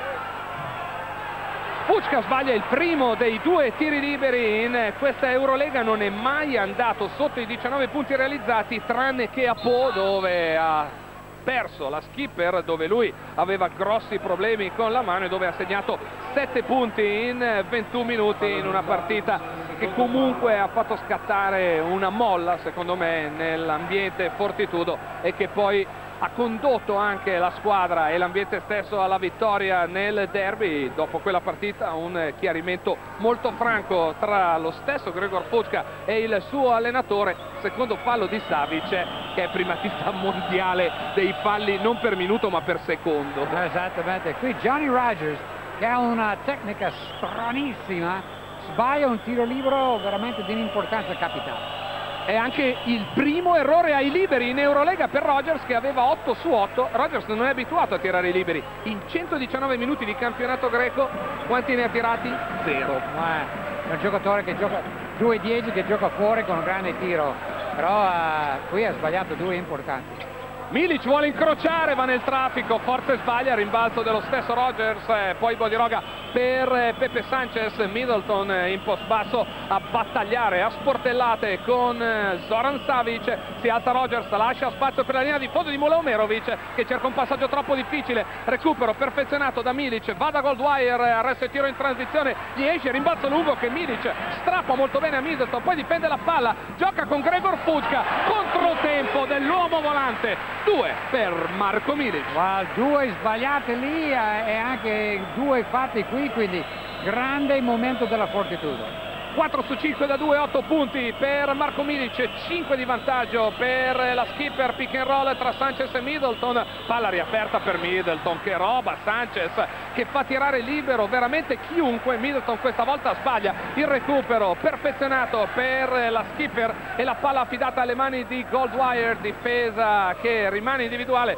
Fucca sbaglia il primo dei due tiri liberi in questa Eurolega, non è mai andato sotto i diciannove punti realizzati, tranne che a Po, dove ha perso la skipper, dove lui aveva grossi problemi con la mano e dove ha segnato sette punti in ventuno minuti in una partita che comunque ha fatto scattare una molla secondo me nell'ambiente Fortitudo e che poi ha condotto anche la squadra e l'ambiente stesso alla vittoria nel derby. Dopo quella partita un chiarimento molto franco tra lo stesso Gregor Fucca e il suo allenatore, secondo fallo di Savic, che è primatista mondiale dei falli non per minuto ma per secondo. Esattamente, qui Johnny Rogers, che ha una tecnica stranissima, sbaglia un tiro libero veramente di un'importanza capitale. È anche il primo errore ai liberi in Eurolega per Rogers, che aveva otto su otto. Rogers non è abituato a tirare i liberi. In centodiciannove minuti di campionato greco quanti ne ha tirati? Zero. Eh, è un giocatore che gioca due dieci, che gioca fuori con un grande tiro, però eh, qui ha sbagliato due importanti. Milic vuole incrociare, va nel traffico, forse sbaglia, rimbalzo dello stesso Rogers, eh, poi Bodiroga per eh, Pepe Sanchez, Middleton eh, in post basso a battagliare a sportellate con eh, Zoran Savic, si alza Rogers, lascia spazio per la linea di fondo di Mula Omerovic che cerca un passaggio troppo difficile, recupero perfezionato da Milic, va da Goldwire, arresto e tiro in transizione, gli esce, rimbalzo lungo che Milic strappa molto bene a Middleton, poi difende la palla, gioca con Gregor Fucca, controtempo dell'uomo volante. Due per Marco Milic. Wow, due sbagliate lì e anche due fatti qui, quindi grande momento della Fortitudo. quattro su cinque da due, otto punti per Marco Milic, cinque di vantaggio per la skipper, pick and roll tra Sanchez e Middleton, palla riaperta per Middleton, che roba Sanchez che fa tirare libero veramente chiunque. Middleton questa volta sbaglia il recupero, perfezionato per la skipper e la palla affidata alle mani di Goldwire, difesa che rimane individuale.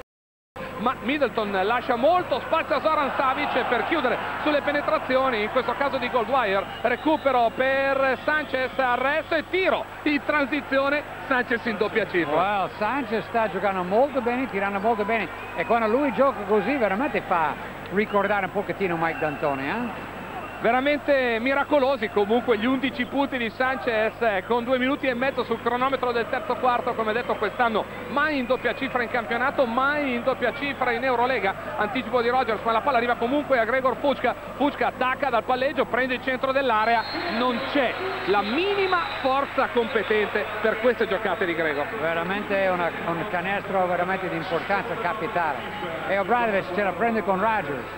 Ma Middleton lascia molto spazio a Zoran Savic per chiudere sulle penetrazioni, in questo caso di Goldwire, recupero per Sanchez, arresto e tiro in transizione, Sanchez in doppia cifra. Wow, Sanchez sta giocando molto bene, tirando molto bene e quando lui gioca così veramente fa ricordare un pochettino Mike D'Antoni, eh? Veramente miracolosi comunque gli undici punti di Sanchez con due minuti e mezzo sul cronometro del terzo quarto, come detto quest'anno mai in doppia cifra in campionato, mai in doppia cifra in Eurolega. Anticipo di Rogers, ma la palla arriva comunque a Gregor Fucca, Fucca attacca dal palleggio, prende il centro dell'area, non c'è la minima forza competente per queste giocate di Gregor. Veramente una, un canestro veramente di importanza capitale e Obradovic ce la prende con Rogers.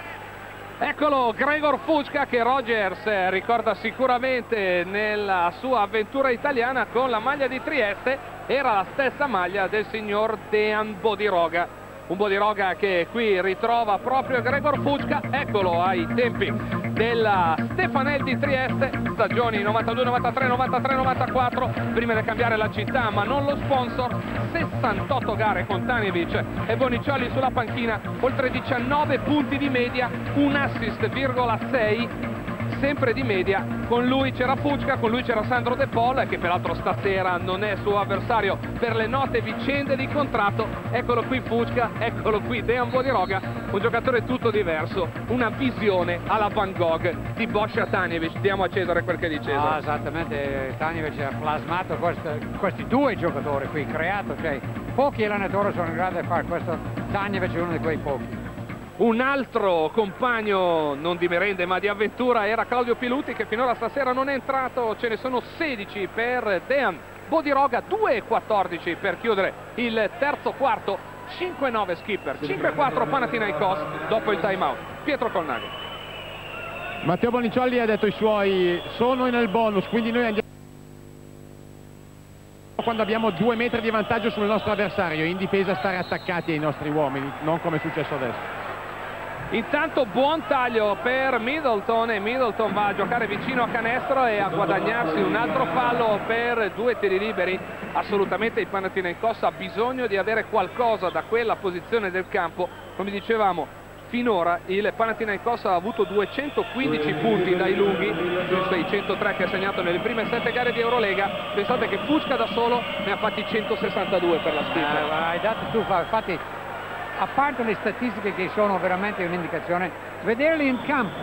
Eccolo Gregor Fucca che Rogers ricorda sicuramente nella sua avventura italiana con la maglia di Trieste, era la stessa maglia del signor Dejan Bodiroga. Un Bodiroga che qui ritrova proprio Gregor Fucca, eccolo ai tempi della Stefanel di Trieste, stagioni novantadue novantatré novantatré novantaquattro, prima di cambiare la città ma non lo sponsor, sessantotto gare con Tanjevic e Boniciolli sulla panchina, oltre diciannove punti di media, un assist virgola sei sempre di media. Con lui c'era Fucca, con lui c'era Sandro De Paul, che peraltro stasera non è suo avversario per le note vicende di contratto. Eccolo qui Fucca, eccolo qui Dejan Bodiroga, un giocatore tutto diverso, una visione alla Van Gogh di Boscia Tanjevic. Diamo a Cesare quel che è di Cesare. Ah, esattamente, Tanjevic ha plasmato questi, questi due giocatori qui, creato, cioè pochi allenatori sono in grado di fare questo, Tanjevic è uno di quei pochi. Un altro compagno, non di merende ma di avventura, era Claudio Piluti, che finora stasera non è entrato. Ce ne sono sedici per Dejan Bodiroga, due e quattordici per chiudere il terzo quarto, cinque nove skipper, cinque quattro Panathinaikos dopo il time out. Pietro Colnaghi. Matteo Boniciolli ha detto i suoi, sono nel bonus, quindi noi andiamo quando abbiamo due metri di vantaggio sul nostro avversario, in difesa stare attaccati ai nostri uomini, non come è successo adesso. Intanto buon taglio per Middleton, e Middleton va a giocare vicino a canestro e a guadagnarsi un altro fallo per due tiri liberi. Assolutamente il Panathinaikos ha bisogno di avere qualcosa da quella posizione del campo. Come dicevamo, finora il Panathinaikos ha avuto duecentoquindici punti dai lunghi sui seicentotré che ha segnato nelle prime sette gare di Eurolega. Pensate che Fucca da solo ne ha fatti centosessantadue per la Skipper. Eh, hai dato tu, infatti, a parte le statistiche che sono veramente un'indicazione, vederli in campo,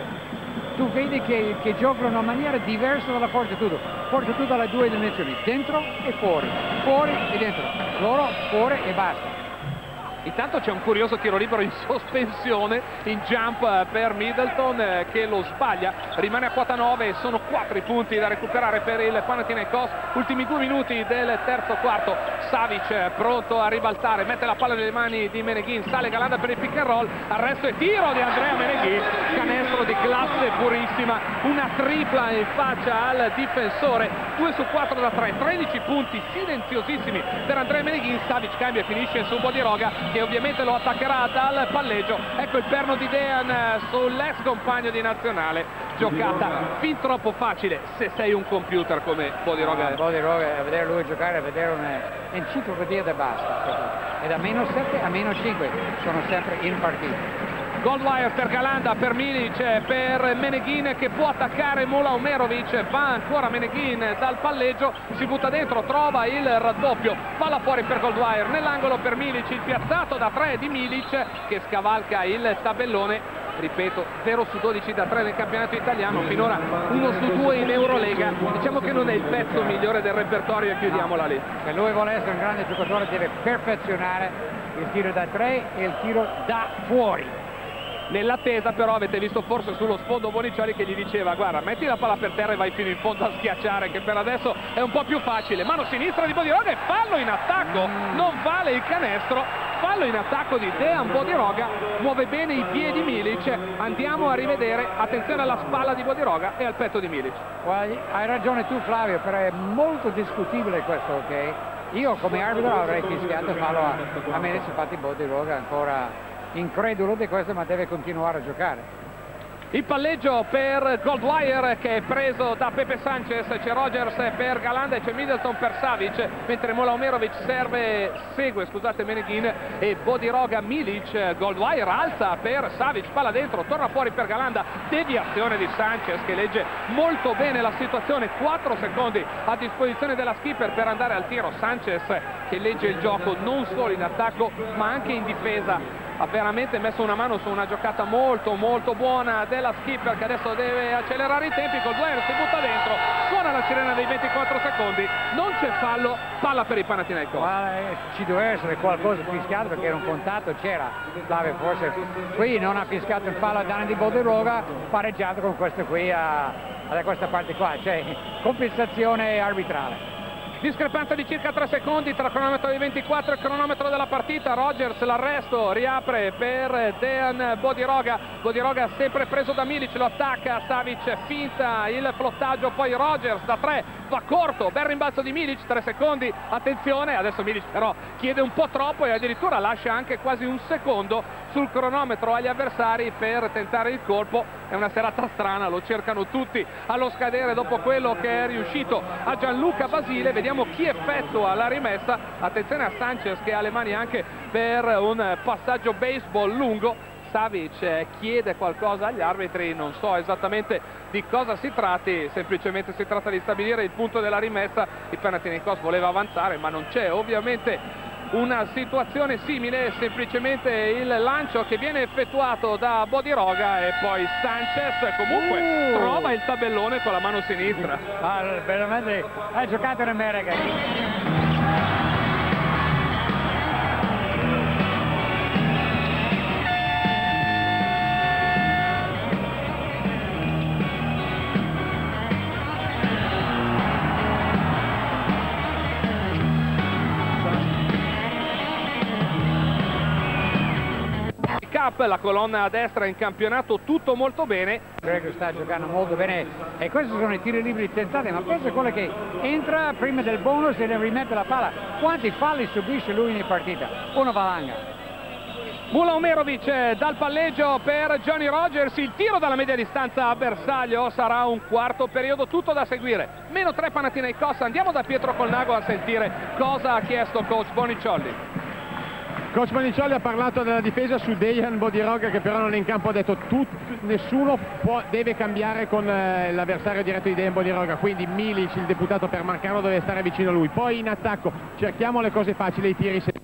tu vedi che, che giocano in una maniera diversa dalla Fortitudo. Fortitudo ha le due dimensioni, dentro e fuori, fuori e dentro, loro fuori e basta. Intanto c'è un curioso tiro libero in sospensione in jump per Middleton che lo sbaglia, rimane a quota nove, sono quattro i punti da recuperare per il Panathinaikos. Ultimi due minuti del terzo quarto, Savic pronto a ribaltare, mette la palla nelle mani di Meneghin, sale Galanda per il pick and roll, arresto e tiro di Andrea Meneghin, canestro di classe purissima, una tripla in faccia al difensore, due su quattro da tre, tredici punti silenziosissimi per Andrea Meneghin. Savic cambia e finisce su Bodiroga, che ovviamente lo attaccherà dal palleggio. Ecco il perno di Dejan sull'ex compagno di nazionale, giocata fin troppo facile se sei un computer come Bodiroga. Ah, Bodiroga, a vedere lui giocare, a vedere un'enciclopedia da basta, e da meno sette a meno cinque sono sempre in partita. Goldwire per Galanda, per Milic, per Meneghin che può attaccare Mula Omerovic, va ancora Meneghin dal palleggio, si butta dentro, trova il raddoppio, palla fuori per Goldwire, nell'angolo per Milic, il piazzato da tre di Milic che scavalca il tabellone. Ripeto, zero su dodici da tre nel campionato italiano, finora uno su due in Eurolega. Diciamo che non è il pezzo migliore del repertorio e chiudiamola lì. Se lui vuole essere un grande giocatore deve perfezionare il tiro da tre e il tiro da fuori. Nell'attesa però avete visto forse sullo sfondo Boniciolli che gli diceva: guarda, metti la palla per terra e vai fino in fondo a schiacciare, che per adesso è un po' più facile. Mano sinistra di Bodiroga e fallo in attacco, non vale il canestro, fallo in attacco di Dejan Bodiroga, muove bene i piedi Milic. Andiamo a rivedere, attenzione alla spalla di Bodiroga e al petto di Milic. Hai ragione tu Flavio, però è molto discutibile questo, ok? Io come arbitro avrei fischiato fallo a, a Milic, infatti Bodiroga ancora incredulo di questo, ma deve continuare a giocare. Il palleggio per Goldwire che è preso da Pepe Sanchez, c'è Rogers per Galanda e c'è Middleton per Savic, mentre Mula Omerovic serve, segue scusate Meneghin e Bodiroga Milic. Goldwire alza per Savic, palla dentro, torna fuori per Galanda, deviazione di Sanchez che legge molto bene la situazione, quattro secondi a disposizione della Skipper per andare al tiro. Sanchez che legge il gioco non solo in attacco ma anche in difesa, ha veramente messo una mano su una giocata molto molto buona della Skipper che adesso deve accelerare i tempi. Goldwire si butta dentro, suona la sirena dei ventiquattro secondi, non c'è fallo, palla per i Panathinaikos. Ma eh, ci doveva essere qualcosa fischiato perché era un contatto, c'era Flavio, forse qui non ha fischiato il fallo a danno di Bodiroga, pareggiato con questo qui a, da questa parte qua, cioè compensazione arbitrale. Discrepanza di circa tre secondi tra il cronometro dei ventiquattro e il cronometro della partita. Rogers l'arresto, riapre per Dejan Bodiroga. Bodiroga sempre preso da Milic, lo attacca, Savic finta il flottaggio, poi Rogers da tre, va corto, bel rimbalzo di Milic, tre secondi, attenzione, adesso Milic però chiede un po' troppo e addirittura lascia anche quasi un secondo sul cronometro agli avversari per tentare il colpo. È una serata strana, lo cercano tutti allo scadere dopo quello che è riuscito a Gianluca Basile. Vediamo chi effettua la rimessa, attenzione a Sanchez che ha le mani anche per un passaggio baseball lungo. Savic chiede qualcosa agli arbitri, non so esattamente di cosa si tratti, semplicemente si tratta di stabilire il punto della rimessa. Il Panathinaikos voleva avanzare ma non c'è ovviamente una situazione simile, semplicemente il lancio che viene effettuato da Bodiroga e poi Sanchez comunque uh. trova il tabellone con la mano sinistra. Ah, veramente ha giocato in America. Cup, la colonna a destra in campionato tutto molto bene. Greco sta giocando molto bene e questi sono i tiri liberi tentati, ma pensa a quello che entra prima del bonus e ne rimette la palla. Quanti falli subisce lui in partita? Una valanga. Mulaomerovic dal palleggio per Johnny Rogers, il tiro dalla media distanza a bersaglio, sarà un quarto periodo tutto da seguire. Meno tre Panathinaikos, andiamo da Pietro Colnago a sentire cosa ha chiesto coach Boniciolli. Coach Boniciolli ha parlato della difesa su Dejan Bodiroga, che però non è in campo, ha detto tut, nessuno può, deve cambiare con eh, l'avversario diretto di Dejan Bodiroga, quindi Milic, il deputato per marcarlo, deve stare vicino a lui. Poi in attacco cerchiamo le cose facili, i tiri se...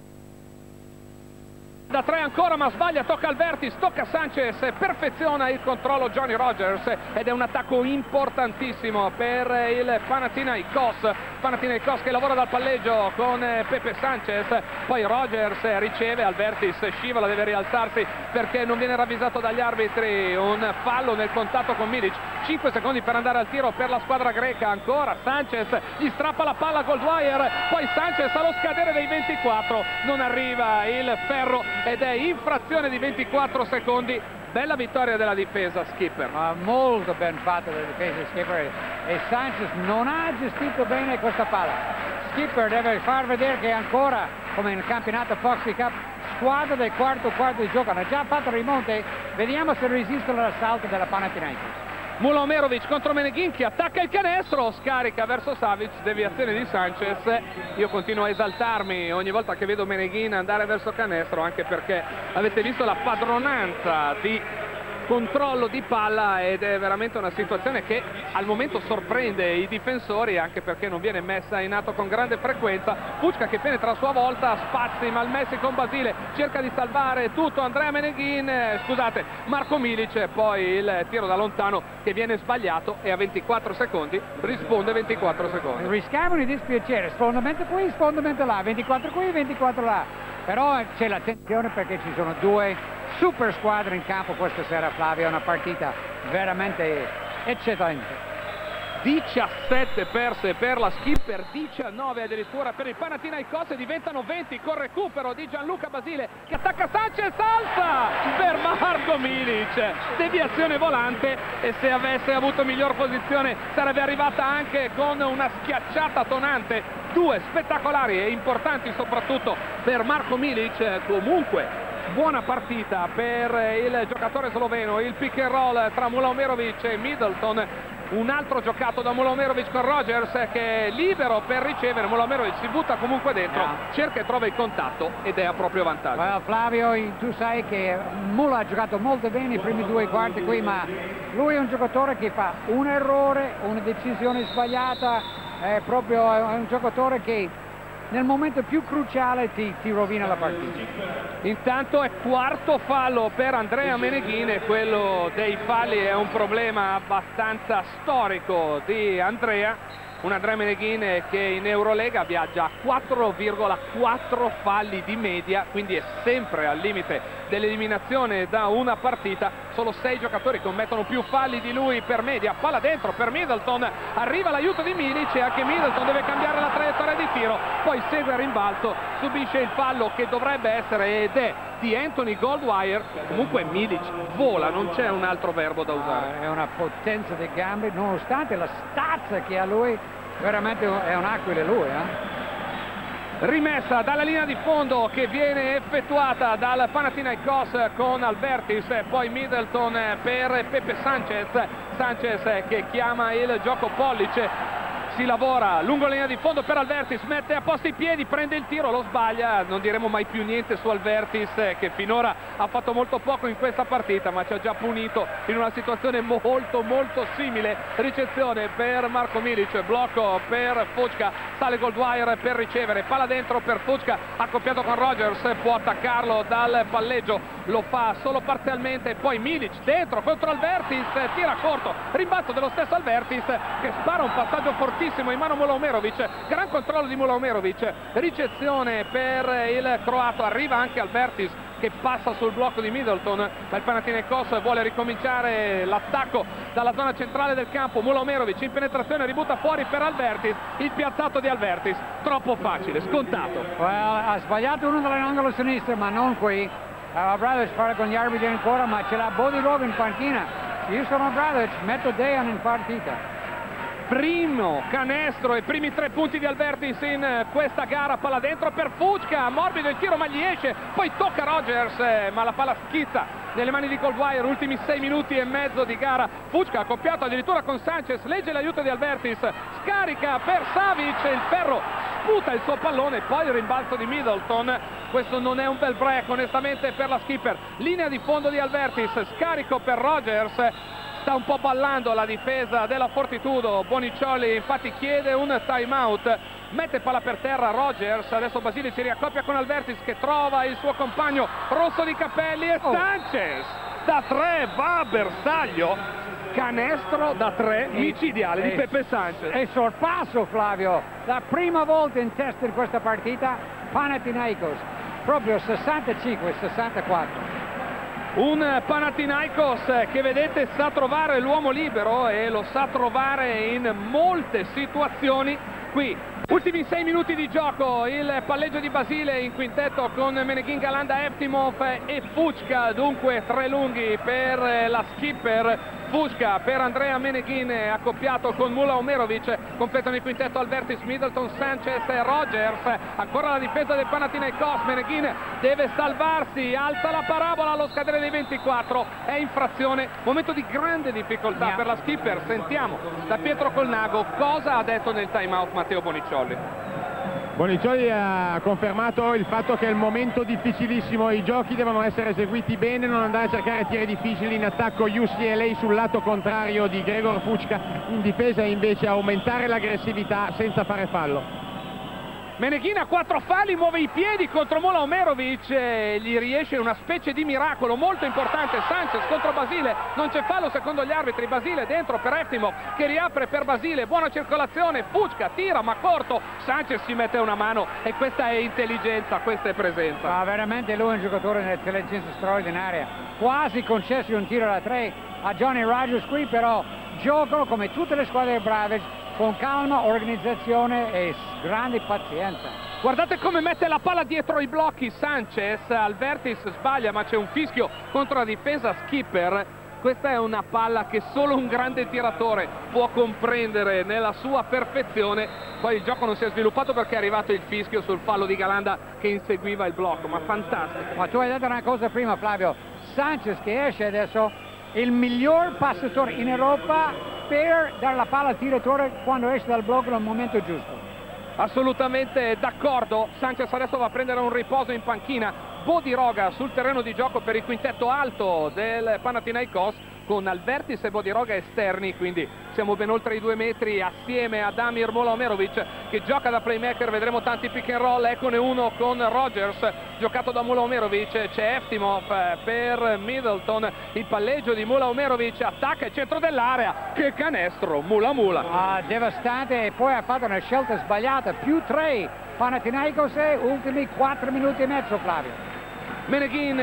Da tre ancora, ma sbaglia, tocca Albertis, tocca Sanchez, perfeziona il controllo Johnny Rogers ed è un attacco importantissimo per il Panathinaikos. Panathinaikos che lavora dal palleggio con Pepe Sanchez, poi Rogers riceve, Albertis scivola, deve rialzarsi perché non viene ravvisato dagli arbitri, un fallo nel contatto con Milic. cinque secondi per andare al tiro per la squadra greca, ancora Sanchez gli strappa la palla a Goldwire, poi Sanchez allo scadere dei ventiquattro non arriva il ferro ed è infrazione di ventiquattro secondi. Bella vittoria della difesa, Skipper. Ma molto ben fatta la difesa di Skipper, e Sanchez non ha gestito bene questa palla. Skipper deve far vedere che ancora, come nel campionato Foxy Cup, squadra del quarto quarto di gioco, hanno già fatto rimonte, vediamo se resistono all'assalto della Panathinaikos. Mulaomerovic contro Meneghin che attacca il canestro, scarica verso Savic, deviazione di Sanchez. Io continuo a esaltarmi ogni volta che vedo Meneghin andare verso canestro, anche perché avete visto la padronanza di controllo di palla ed è veramente una situazione che al momento sorprende i difensori, anche perché non viene messa in atto con grande frequenza. Fucca che penetra a sua volta, spazi malmessi con Basile, cerca di salvare tutto Andrea Meneghin, eh, scusate Marco Milic, poi il tiro da lontano che viene sbagliato e a ventiquattro secondi risponde ventiquattro secondi. Rischiamo di dispiacere, sfondamento qui, sfondamento là, ventiquattro qui, ventiquattro là, però c'è l'attenzione perché ci sono due super squadre in campo questa sera, Flavio, è una partita veramente eccellente. diciassette perse per la Skipper, diciannove addirittura per il Panathinaikos e diventano venti con recupero di Gianluca Basile che attacca Sanchez, alza per Marco Milic, deviazione volante, e se avesse avuto miglior posizione sarebbe arrivata anche con una schiacciata tonante. Due spettacolari e importanti soprattutto per Marco Milic. Comunque buona partita per il giocatore sloveno, il pick and roll tra Mulaomerovic e Middleton, un altro giocato da Mulaomerovic con Rogers che è libero per ricevere. Mulaomerovic si butta comunque dentro, yeah. cerca e trova il contatto ed è a proprio vantaggio. Well, Flavio, tu sai che Mula ha giocato molto bene i primi due quarti qui, ma lui è un giocatore che fa un errore, una decisione sbagliata, è proprio un giocatore che nel momento più cruciale ti, ti rovina la partita. Intanto è quarto fallo per Andrea Meneghin e quello dei falli è un problema abbastanza storico di Andrea. Un Andrea Meneghin che in Eurolega viaggia a quattro virgola quattro falli di media, quindi è sempre al limite dell'eliminazione da una partita. Solo sei giocatori commettono più falli di lui per media. Palla dentro per Middleton, arriva l'aiuto di Milic e anche Middleton deve cambiare la traiettoria di tiro, poi segue a rimbalzo, subisce il fallo che dovrebbe essere ed è di Anthony Goldwire. Comunque Milic vola, non c'è un altro verbo da usare. È una potenza di gambe, nonostante la stazza che ha lui, veramente è un aquile lui, eh? Rimessa dalla linea di fondo che viene effettuata dal Panathinaikos con Albertis, poi Middleton per Pepe Sanchez, Sanchez che chiama il gioco pollice. Si lavora lungo la linea di fondo per Albertis, mette a posto i piedi, prende il tiro, lo sbaglia. Non diremo mai più niente su Albertis che finora ha fatto molto poco in questa partita, ma ci ha già punito in una situazione molto molto simile. Ricezione per Marco Milic, blocco per Fucca, sale Goldwire per ricevere, palla dentro per Fucca, accoppiato con Rogers, può attaccarlo dal palleggio, lo fa solo parzialmente, poi Milic dentro contro Albertis, tira corto, rimbalzo dello stesso Albertis che spara un passaggio fortissimo in mano Mulaomerovic, gran controllo di Mulaomerovic, ricezione per il croato, arriva anche Albertis che passa sul blocco di Middleton, ma il Panathinaikos vuole ricominciare l'attacco dalla zona centrale del campo. Mulaomerovic in penetrazione, ributta fuori per Albertis, il piazzato di Albertis, troppo facile, scontato. Well, ha sbagliato uno dall'angolo sinistro, ma non qui. Abradovic parla con gli arbitri ancora, ma ce l'ha Bodiroga in panchina. Io sono Abradovic, metto Dejan in partita. Primo canestro e primi tre punti di Albertis in questa gara. Palla dentro per Fucca, morbido il tiro ma gli esce, poi tocca Rogers, eh, ma la palla schizza nelle mani di Goldwire. Ultimi sei minuti e mezzo di gara. Fucca accoppiato addirittura con Sanchez, legge l'aiuto di Albertis, scarica per Savic, il ferro sputa il suo pallone, poi il rimbalzo di Middleton. Questo non è un bel break onestamente per la skipper. Linea di fondo di Albertis, scarico per Rogers. Sta un po' ballando la difesa della Fortitudo. Boniciolli infatti chiede un time out, mette palla per terra Rogers. Adesso Basile si riaccoppia con Albertis che trova il suo compagno rosso di capelli e Sanchez da tre va a bersaglio. Canestro da tre micidiale di Pepe Sanchez. E sorpasso, Flavio, la prima volta in testa in questa partita Panathinaikos, proprio sessantacinque sessantaquattro. Un Panathinaikos che vedete sa trovare l'uomo libero e lo sa trovare in molte situazioni qui. Ultimi sei minuti di gioco, il palleggio di Basile in quintetto con Meneghin, Galanda, Eftimov e Fucca. Dunque tre lunghi per la skipper Fucca, per Andrea Meneghin accoppiato con Mula Omerovic. Completano il quintetto Albertis, Middleton, Sanchez e Rogers. Ancora la difesa del Panathinaikos, Meneghin deve salvarsi, alza la parabola allo scadere dei ventiquattro, è infrazione, momento di grande difficoltà per la skipper. Sentiamo da Pietro Colnago cosa ha detto nel time out Matteo Boniciolli. Boniciolli ha confermato il fatto che è il momento difficilissimo, i giochi devono essere eseguiti bene, non andare a cercare tiri difficili. In attacco U C L A sul lato contrario di Gregor Fucca, in difesa invece aumentare l'aggressività senza fare fallo. Meneghin ha quattro falli, muove i piedi contro Mula Omerovic, eh, gli riesce una specie di miracolo molto importante. Sanchez contro Basile, non c'è fallo secondo gli arbitri. Basile dentro per Eftimov che riapre per Basile, buona circolazione, Fucca tira ma corto, Sanchez ci mette una mano e questa è intelligenza, questa è presenza. Ma veramente lui è un giocatore di un'intelligenza straordinaria, quasi concessi un tiro da tre a Johnny Rogers. Qui però giocano come tutte le squadre brave, con calma, organizzazione e grande pazienza. Guardate come mette la palla dietro i blocchi Sanchez. Albertis sbaglia ma c'è un fischio contro la difesa skipper. Questa è una palla che solo un grande tiratore può comprendere nella sua perfezione. Poi il gioco non si è sviluppato perché è arrivato il fischio sul fallo di Galanda che inseguiva il blocco, ma fantastico. Ma tu hai detto una cosa prima, Flavio, Sanchez che esce adesso, il miglior passatore in Europa per dare la palla al tiratore quando esce dal blocco nel momento giusto. Assolutamente d'accordo. Sanchez adesso va a prendere un riposo in panchina. Bodiroga sul terreno di gioco per il quintetto alto del Panathinaikos con Albertis e Bodiroga esterni, quindi siamo ben oltre i due metri assieme a Damir Mula Omerovic che gioca da playmaker. Vedremo tanti pick and roll, eccone uno con Rogers giocato da Mula Omerovic, c'è Eftimov per Middleton, il palleggio di Mula Omerovic, attacca il centro dell'area, che canestro, Mula Mula. Ah, devastante, e poi ha fatto una scelta sbagliata, più tre Panathinaikos e ultimi quattro minuti e mezzo, Flavio. Meneghin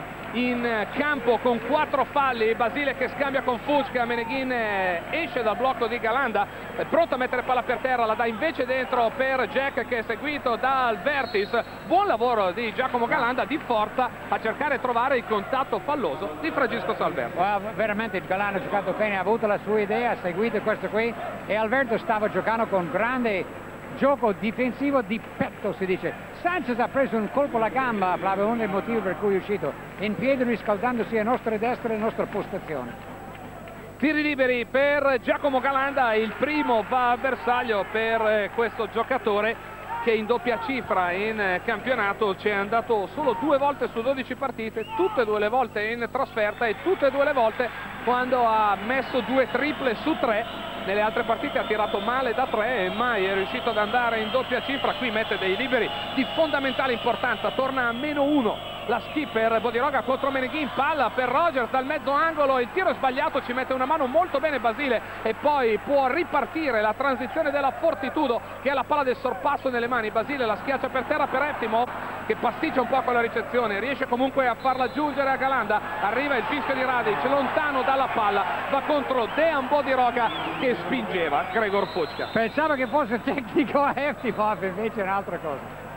in campo con quattro falli, Basile che scambia con Fucca, Meneghin esce dal blocco di Galanda, è pronto a mettere palla per terra, la dà invece dentro per Jack che è seguito da Albertis. Buon lavoro di Giacomo Galanda, di forza a cercare di trovare il contatto falloso di Francisco Alberto. Well, veramente Galanda ha giocato bene, ha avuto la sua idea, ha seguito questo qui e Alberto stava giocando con grande gioco difensivo di petto, si dice. Sanchez ha preso un colpo alla gamba, Flavio, uno dei motivi per cui è uscito in piedi riscaldandosi a nostra destra e a nostra postazione. Tiri liberi per Giacomo Galanda, il primo va a bersaglio per questo giocatore che in doppia cifra in campionato ci è andato solo due volte su dodici partite, tutte e due le volte in trasferta e tutte e due le volte quando ha messo due triple su tre. Nelle altre partite ha tirato male da tre e mai è riuscito ad andare in doppia cifra. Qui mette dei liberi di fondamentale importanza, torna a meno uno la skipper. Bodiroga contro Meneghin, palla per Rogers dal mezzo angolo, il tiro è sbagliato, ci mette una mano molto bene Basile e poi può ripartire la transizione della Fortitudo che ha la palla del sorpasso nelle mani. Basile la schiaccia per terra per Eftimov che pasticcia un po' con la ricezione, riesce comunque a farla giungere a Galanda, arriva il fischio di Radic lontano dalla palla, va contro Dejan Bodiroga che spingeva Gregor Fucca. Pensavo che fosse tecnico a Eftimov, invece è un'altra cosa.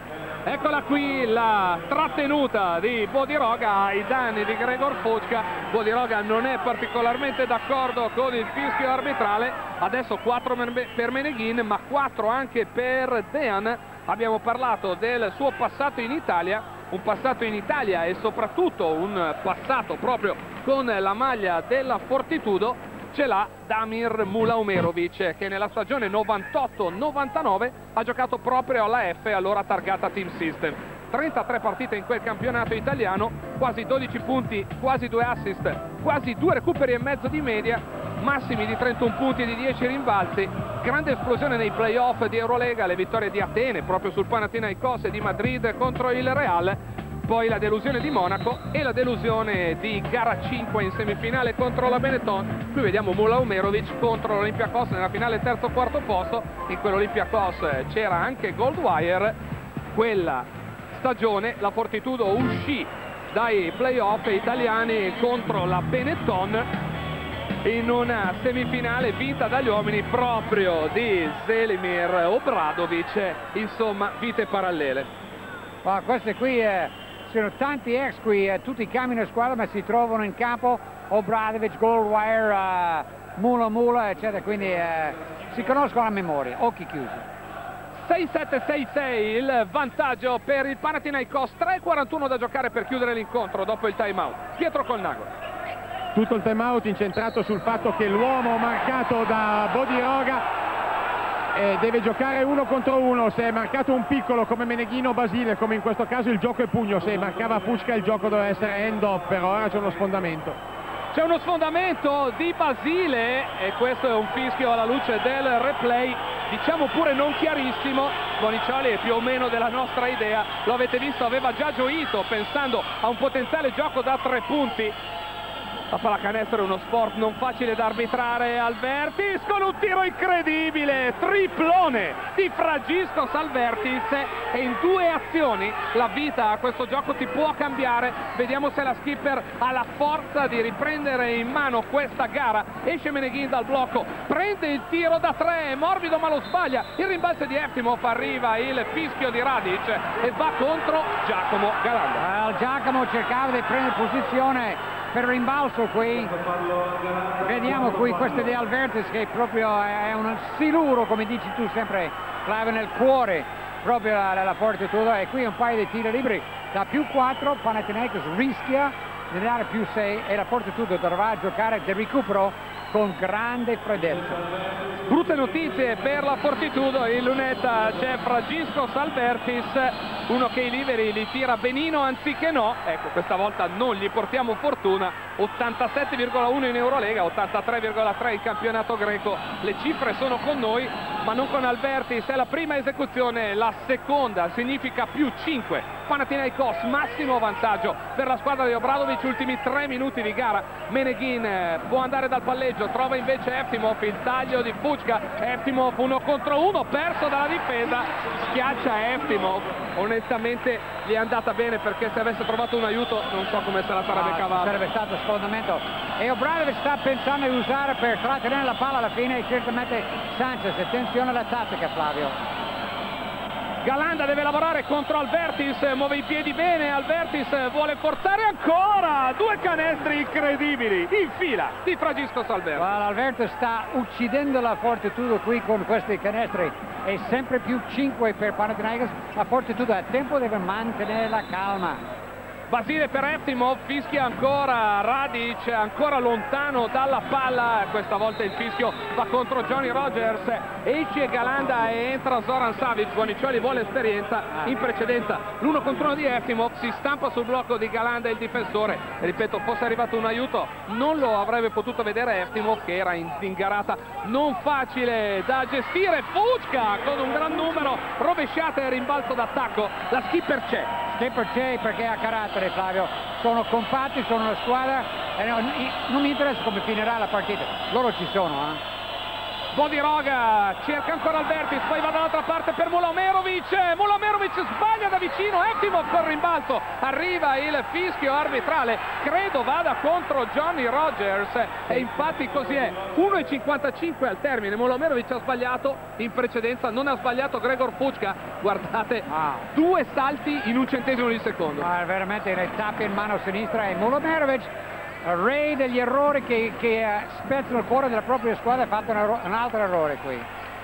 Eccola qui la trattenuta di Bodiroga ai danni di Gregor Fučka. Bodiroga non è particolarmente d'accordo con il fischio arbitrale. Adesso quattro per Meneghin, ma quattro anche per Dean. Abbiamo parlato del suo passato in Italia, un passato in Italia e soprattutto un passato proprio con la maglia della Fortitudo. Ce l'ha Damir Mulaumerovic, che nella stagione novantotto novantanove ha giocato proprio alla F, allora targata Team System. trentatré partite in quel campionato italiano, quasi dodici punti, quasi due assist, quasi due recuperi e mezzo di media, massimi di trentuno punti e di dieci rimbalzi. Grande esplosione nei playoff di Eurolega, le vittorie di Atene proprio sul Panathinaikos e di Madrid contro il Real. Poi la delusione di Monaco e la delusione di gara cinque in semifinale contro la Benetton. Qui vediamo Mulaumerovic contro l'Olympiakos nella finale terzo quarto posto. In quell'Olympiakos c'era anche Goldwire. Quella stagione la Fortitudo uscì dai playoff italiani contro la Benetton in una semifinale vinta dagli uomini proprio di Zelimir Obradovic. Insomma, vite parallele. Ma queste qui eh... sono tanti ex qui, eh, tutti cambiano in squadra ma si trovano in campo, Obradovic, Goldwire, uh, Mula Mula, eccetera, quindi eh, si conoscono a memoria, occhi chiusi. sei sette sei sei il vantaggio per il Panathinaikos, tre e quarantuno da giocare per chiudere l'incontro dopo il time out. Pietro Colnago. Tutto il time out incentrato sul fatto che l'uomo marcato da Bodiroga Eh, deve giocare uno contro uno. Se è marcato un piccolo come Meneghin o Basile, come in questo caso, il gioco è pugno. Se marcava Fučka il gioco doveva essere end off. Per ora c'è uno sfondamento. C'è uno sfondamento di Basile e questo è un fischio alla luce del replay, diciamo pure non chiarissimo. Bonicioli è più o meno della nostra idea, lo avete visto, aveva già gioito pensando a un potenziale gioco da tre punti. La pallacanestro è uno sport non facile da arbitrare. Albertis con un tiro incredibile, triplone di Fragiscos Albertis, e in due azioni la vita a questo gioco ti può cambiare. Vediamo se la skipper ha la forza di riprendere in mano questa gara. Esce Meneghin dal blocco, prende il tiro da tre, è morbido ma lo sbaglia. Il rimbalzo di Eftimov, arriva il fischio di Radic e va contro Giacomo Galanda. Well, Giacomo cercava di prendere posizione per il rimbalzo qui. Vediamo qui questo di Albertis che proprio è un siluro, come dici tu sempre Flavio, nel cuore proprio la, la Fortitudo, e qui un paio di tiri liberi da più quattro. Panathinaikos rischia di dare più sei e la Fortitudo dovrà giocare di recupero con grande freddezza. Brutte notizie per la Fortitudo, in lunetta c'è Fragiscos Albertis, uno che i liberi li tira benino anziché no. Ecco, questa volta non gli portiamo fortuna. ottantasette virgola uno in Eurolega, ottantatré virgola tre in campionato greco. Le cifre sono con noi ma non con Albertis. È la prima esecuzione, la seconda significa più cinque. Panathinaikos, massimo vantaggio per la squadra di Obradovic. Ultimi tre minuti di gara. Meneghin può andare dal palleggio, trova invece Eftimov, il taglio di Fučka. Eftimov uno contro uno, perso dalla difesa, schiaccia Eftimov. Onestamente gli è andata bene, perché se avesse trovato un aiuto non so come se la sarebbe ah, cavata. Sarebbe stato sfondamento, e Obradovic sta pensando di usare per trattenere la palla alla fine, e certamente Sanchez. Attenzione alla tattica, Flavio. Galanda deve lavorare contro Albertis, muove i piedi bene, Albertis vuole forzare ancora, due canestri incredibili in fila di Fragiscos Albertis. Well, Albertis sta uccidendo la Fortitudo qui con questi canestri, e sempre più cinque per Panathinaikos. La Fortitudo a tempo deve mantenere la calma. Basile per Eftimov, fischia ancora Radic, ancora lontano dalla palla. Questa volta il fischio va contro Johnny Rogers. Esce Galanda e entra Zoran Savic. Bonicioli vuole esperienza. In precedenza l'uno contro uno di Eftimov, si stampa sul blocco di Galanda il difensore. Ripeto, fosse arrivato un aiuto non lo avrebbe potuto vedere Eftimov, che era in zingarata non facile da gestire. Fučka con un gran numero, rovesciata e rimbalzo d'attacco. La skipper c'è. Skipper c'è perché ha carattere, Flavio. Sono compatti, sono una squadra, e non, non mi interessa come finirà la partita, loro ci sono, eh? Bodiroga cerca ancora Albertis, poi va dall'altra parte per Mulaomerovic, Mulaomerovic sbaglia da vicino, Eftimov col rimbalzo, arriva il fischio arbitrale, credo vada contro Johnny Rogers e infatti così è. uno e cinquantacinque al termine, Mulaomerovic ha sbagliato, in precedenza non ha sbagliato Gregor Fucka, guardate, ah. due salti in un centesimo di secondo. Ah, veramente ne tappa in mano sinistra e Mulaomerovic, re degli errori che, che uh, spezzano il cuore della propria squadra, ha fatto un, un altro errore qui.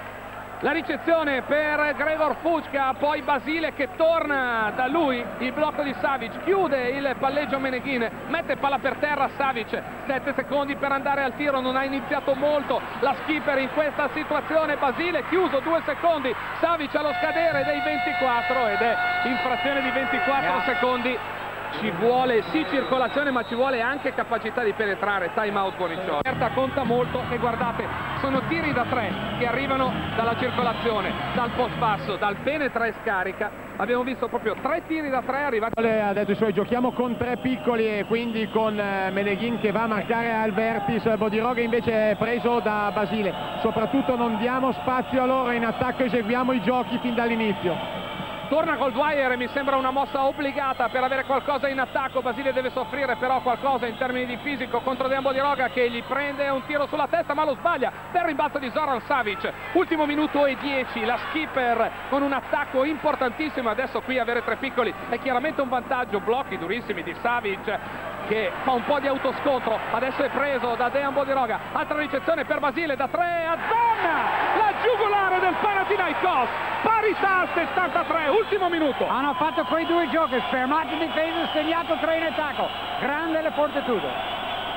La ricezione per Gregor Fucka, poi Basile che torna da lui, il blocco di Savic, chiude il palleggio Meneghin, mette palla per terra Savic, sette secondi per andare al tiro, non ha iniziato molto la skipper in questa situazione, Basile chiuso due secondi, Savic allo scadere dei ventiquattro ed è infrazione di ventiquattro yeah. secondi. Ci vuole sì circolazione ma ci vuole anche capacità di penetrare, time out Boniciolli. Certa conta molto e guardate, sono tiri da tre che arrivano dalla circolazione, dal post basso, dal penetra e scarica. Abbiamo visto proprio tre tiri da tre arrivati. Ha detto i suoi, giochiamo con tre piccoli e quindi con Meneghin che va a marcare Albertis, Bodiroga invece è preso da Basile. Soprattutto non diamo spazio a loro, in attacco eseguiamo i giochi fin dall'inizio. Torna Goldwire e mi sembra una mossa obbligata per avere qualcosa in attacco. Basile deve soffrire però qualcosa in termini di fisico contro Dejan Bodiroga che gli prende un tiro sulla testa ma lo sbaglia per rimbalzo di Zoran Savic. Ultimo minuto e dieci, la skipper con un attacco importantissimo. Adesso qui avere tre piccoli è chiaramente un vantaggio, blocchi durissimi di Savic che fa un po' di autoscontro, adesso è preso da Dejan Bodiroga, altra ricezione per Basile da tre a zona, la giugulare del Panathinaikos, parità settantatré, ultimo minuto. Hanno fatto quei due giochi, fermato in difesa, segnato tre in attacco, grande le fortitudo.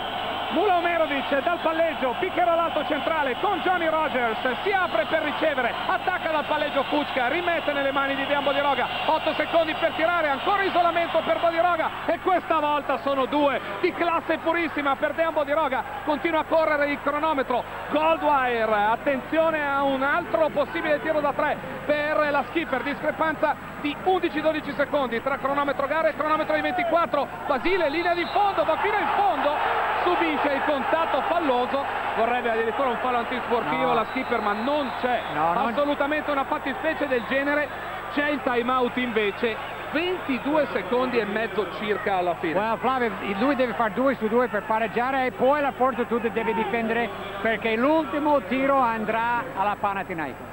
Mulaomerovic dal palleggio, picchero all'alto centrale con Johnny Rogers, si apre per ricevere, attacca dal palleggio Fucka, rimette nelle mani di Dejan Bodiroga, otto secondi per tirare, ancora isolamento per Bodiroga e questa volta sono due di classe purissima per Dejan Bodiroga, continua a correre il cronometro, Goldwire, attenzione a un altro possibile tiro da tre per la skipper, discrepanza di undici dodici secondi tra cronometro gara e cronometro di ventiquattro, Basile linea di fondo, va fino in fondo, subisce il contatto falloso, vorrebbe addirittura un fallo antisportivo no. la skipper ma non c'è no, assolutamente non... una fattispecie del genere, c'è il time out invece, ventidue secondi e mezzo circa alla fine. Well, Flavio, lui deve fare due su due per pareggiare e poi la fortitudo deve difendere perché l'ultimo tiro andrà alla Panathinaikos.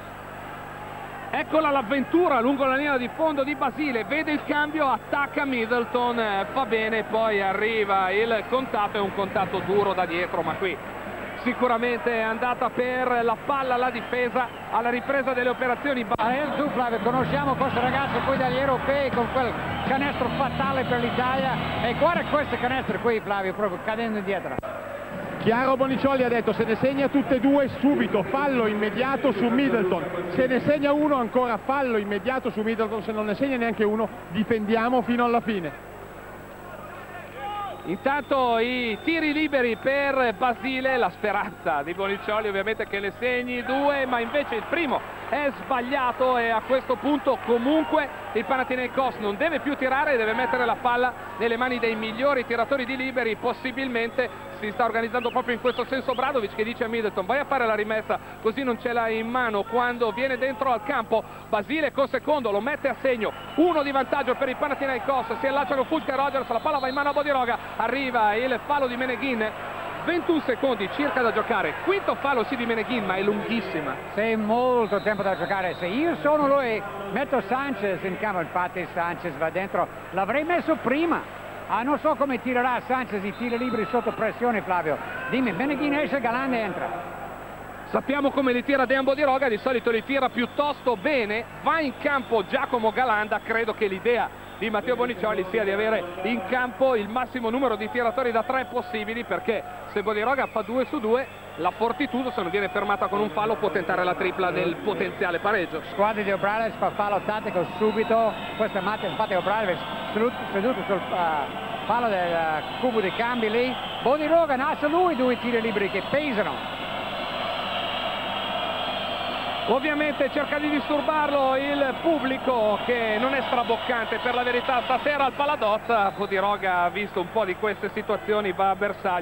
Eccola l'avventura lungo la linea di fondo di Basile, vede il cambio, attacca Middleton, va bene, poi arriva il contatto, è un contatto duro da dietro, ma qui sicuramente è andata per la palla la difesa alla ripresa delle operazioni. Eh, tu Flavio, conosciamo questo ragazzo poi dagli europei con quel canestro fatale per l'Italia e guarda questo canestro qui Flavio, proprio cadendo indietro. Chiaro Boniciolli ha detto se ne segna tutte e due subito, fallo immediato su Middleton, se ne segna uno ancora fallo immediato su Middleton, se non ne segna neanche uno difendiamo fino alla fine. Intanto i tiri liberi per Basile, la speranza di Boniciolli ovviamente che ne segni due, ma invece il primo è sbagliato e a questo punto comunque il Panathinaikos non deve più tirare, deve mettere la palla nelle mani dei migliori tiratori di liberi, possibilmente si sta organizzando proprio in questo senso Bradovic che dice a Middleton vai a fare la rimessa così non ce l'hai in mano quando viene dentro al campo. Basile col secondo lo mette a segno, uno di vantaggio per il Panathinaikos, si allacciano Fucka e Rogers, la palla va in mano a Bodiroga, arriva il fallo di Meneghin, ventuno secondi circa da giocare, quinto fallo sì di Meneghin ma è lunghissima. C'è molto tempo da giocare, se io sono lui metto Sanchez in campo, infatti Sanchez va dentro, l'avrei messo prima. Ah, non so come tirerà Sanchez i tiri liberi sotto pressione Flavio, dimmi, Meneghin esce, Galanda entra. Sappiamo come li tira Dejan Bodiroga, di solito li tira piuttosto bene, va in campo Giacomo Galanda, credo che l'idea di Matteo Boniciolli sia di avere in campo il massimo numero di tiratori da tre possibili perché se Bodiroga fa due su due la fortitudo se non viene fermata con un fallo può tentare la tripla del potenziale pareggio. Squadra di Obrales fa fallo tattico subito, questa è Matteo, infatti Obrales seduto sul uh, fallo del uh, cubo di cambi lì, Bodiroga nasce lui due tiri liberi che pesano. Ovviamente cerca di disturbarlo il pubblico che non è straboccante per la verità stasera al Paladozza. Bodiroga ha visto un po' di queste situazioni, va a bersaglio,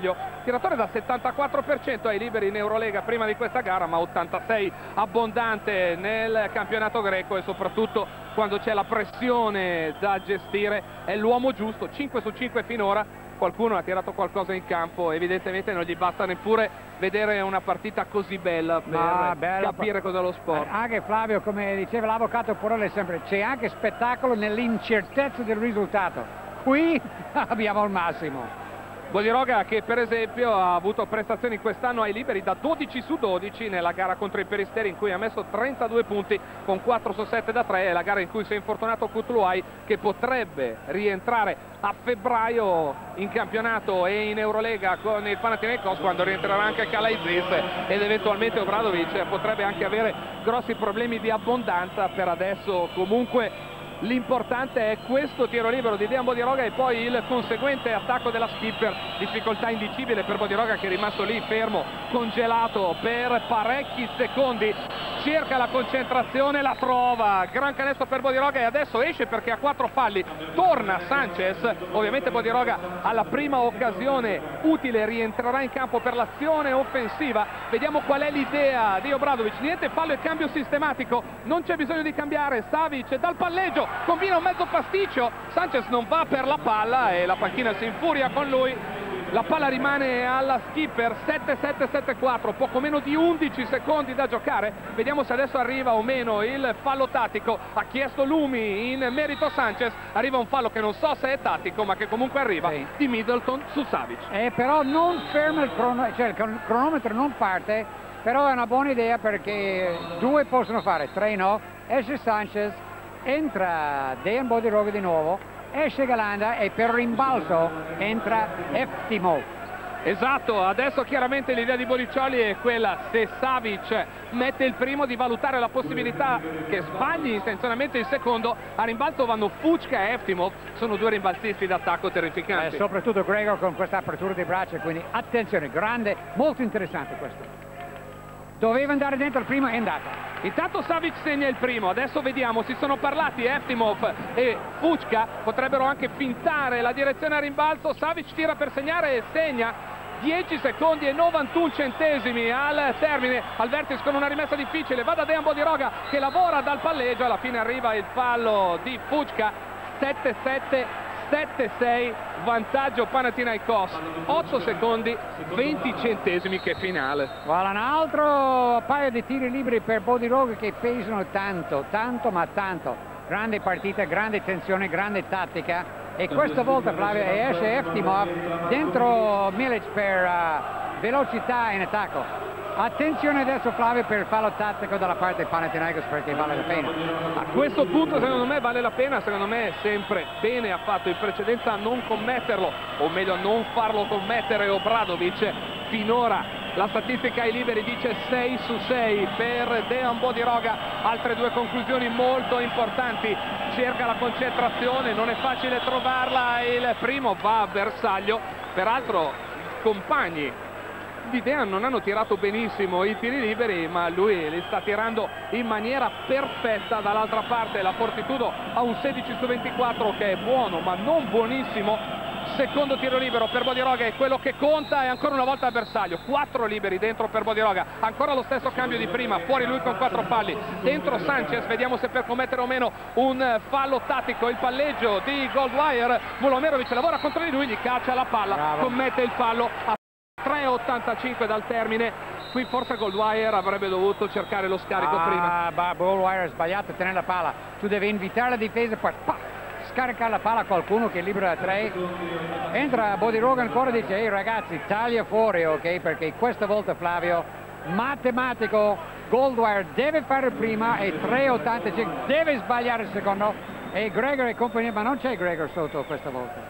tiratore da settantaquattro per cento ai liberi in Eurolega prima di questa gara, ma ottantasei abbondante nel campionato greco, e soprattutto quando c'è la pressione da gestire è l'uomo giusto. Cinque su cinque finora. Qualcuno ha tirato qualcosa in campo, evidentemente non gli basta neppure vedere una partita così bella per Ma bella, capire cos'è lo sport. Anche Flavio, come diceva l'avvocato Porelli sempre, c'è anche spettacolo nell'incertezza del risultato. Qui abbiamo il massimo. Bodiroga, che per esempio ha avuto prestazioni quest'anno ai liberi da dodici su dodici nella gara contro i Peristeri, in cui ha messo trentadue punti con quattro su sette da tre, è la gara in cui si è infortunato Kutluay, che potrebbe rientrare a febbraio in campionato e in Eurolega con il Panathinaikos, quando rientrerà anche Kalaitzis ed eventualmente Obradovic potrebbe anche avere grossi problemi di abbondanza. Per adesso comunque l'importante è questo tiro libero di Dejan Bodiroga e poi il conseguente attacco della skipper. Difficoltà indicibile per Bodiroga, che è rimasto lì fermo, congelato per parecchi secondi. Cerca la concentrazione, la trova, gran canestro per Bodiroga, e adesso esce perché ha quattro falli. Torna Sanchez, ovviamente Bodiroga alla prima occasione utile rientrerà in campo per l'azione offensiva. Vediamo qual è l'idea di Obradovic. Niente fallo e cambio sistematico, non c'è bisogno di cambiare. Savic dal palleggio combina un mezzo pasticcio, Sanchez non va per la palla e la panchina si infuria con lui. La palla rimane alla skipper. Sette sette sette quattro, poco meno di undici secondi da giocare. Vediamo se adesso arriva o meno il fallo tattico. Ha chiesto Lumi in merito a Sanchez, arriva un fallo che non so se è tattico ma che comunque arriva, sì, di Middleton su Savic. Eh, però non ferma il cronometro, cioè il cronometro non parte, però è una buona idea perché due possono fare, tre no. Esce Sanchez, entra Dejan Bodiroga di nuovo, esce Galanda e per rimbalzo entra Eftimov. Esatto, adesso chiaramente l'idea di Boniccioli è quella, se Savic mette il primo, di valutare la possibilità che sbagli intenzionalmente il secondo. A rimbalzo vanno Fucka e Eftimov, sono due rimbalzisti d'attacco terrificanti. Eh, soprattutto Gregor con questa apertura di braccia, quindi attenzione, grande, molto interessante questo. Doveva andare dentro il primo, è andata. Intanto Savic segna il primo, adesso vediamo, si sono parlati Eftimov e Fucka, potrebbero anche fintare la direzione a rimbalzo. Savic tira per segnare e segna. dieci secondi e novantuno centesimi al termine. Albertis con una rimessa difficile, va da Dejan Bodiroga che lavora dal palleggio, alla fine arriva il fallo di Fucka. Sette sette sette sei, vantaggio Panathinaikos, otto secondi venti centesimi che finale. Voilà, un altro paio di tiri liberi per Bodiroga che pesano tanto, tanto ma tanto. Grande partita, grande tensione, grande tattica, e questa volta Flavio esce Eftimov dentro Milic per uh, velocità in attacco. Attenzione adesso Flavio per il fallo tattico dalla parte del Panathinaikos, perché vale la pena. A questo punto secondo me vale la pena, secondo me sempre bene ha fatto in precedenza a non commetterlo, o meglio a non farlo commettere Obradovic. Finora la statistica ai liberi dice sei su sei per Dejan Bodiroga. Altre due conclusioni molto importanti: cerca la concentrazione, non è facile trovarla, il primo va a bersaglio. Peraltro compagni di Dejan non hanno tirato benissimo i tiri liberi, ma lui li sta tirando in maniera perfetta. Dall'altra parte la Fortitudo ha un sedici su ventiquattro che è buono ma non buonissimo. Secondo tiro libero per Bodiroga è quello che conta, e ancora una volta a bersaglio. Quattro liberi dentro per Bodiroga, ancora lo stesso cambio di prima, fuori lui con quattro falli. Dentro Sanchez, vediamo se per commettere o meno un fallo tattico. Il palleggio di Goldwire, Mulomerovic lavora contro di lui, gli caccia la palla, bravo, commette il fallo a tre ottantacinque dal termine. Qui forse Goldwire avrebbe dovuto cercare lo scarico ah, prima. Ma Goldwire ha sbagliato a tenere la palla, tu devi invitare la difesa per scaricare la palla a qualcuno che è libero da tre. Entra Bodiroga ancora e dice: ehi ragazzi, taglia fuori, ok? Perché questa volta Flavio, matematico, Goldwire deve fare prima e tre ottantacinque deve sbagliare il secondo, e Gregor e compagnia, ma non c'è Gregor sotto questa volta.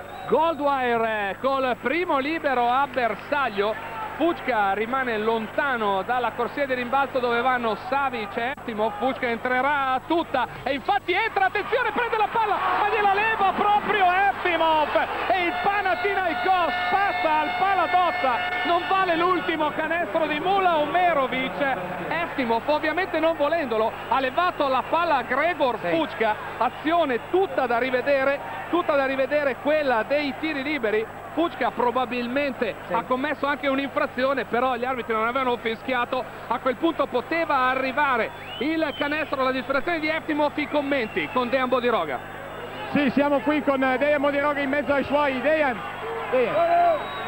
Goldwire col primo libero a bersaglio. Fucka rimane lontano dalla corsia di rimbalzo dove vanno Savic e Eftimov. Fucka entrerà tutta e infatti entra, attenzione, prende la palla ma gliela leva proprio Eftimov, e il Panathinaikos passa al paladozza. Non vale l'ultimo canestro di Mulomerovic. Eftimov, ovviamente non volendolo, ha levato la palla a Gregor Fucka. Azione tutta da rivedere, tutta da rivedere quella dei tiri liberi. Fucca probabilmente Sì. ha commesso anche un'infrazione, però gli arbitri non avevano fischiato. A quel punto poteva arrivare il canestro, la disperazione di Eftimov. I commenti con Dejan Bodiroga. Sì, siamo qui con Dejan Bodiroga in mezzo ai suoi. Dejan, Dejan.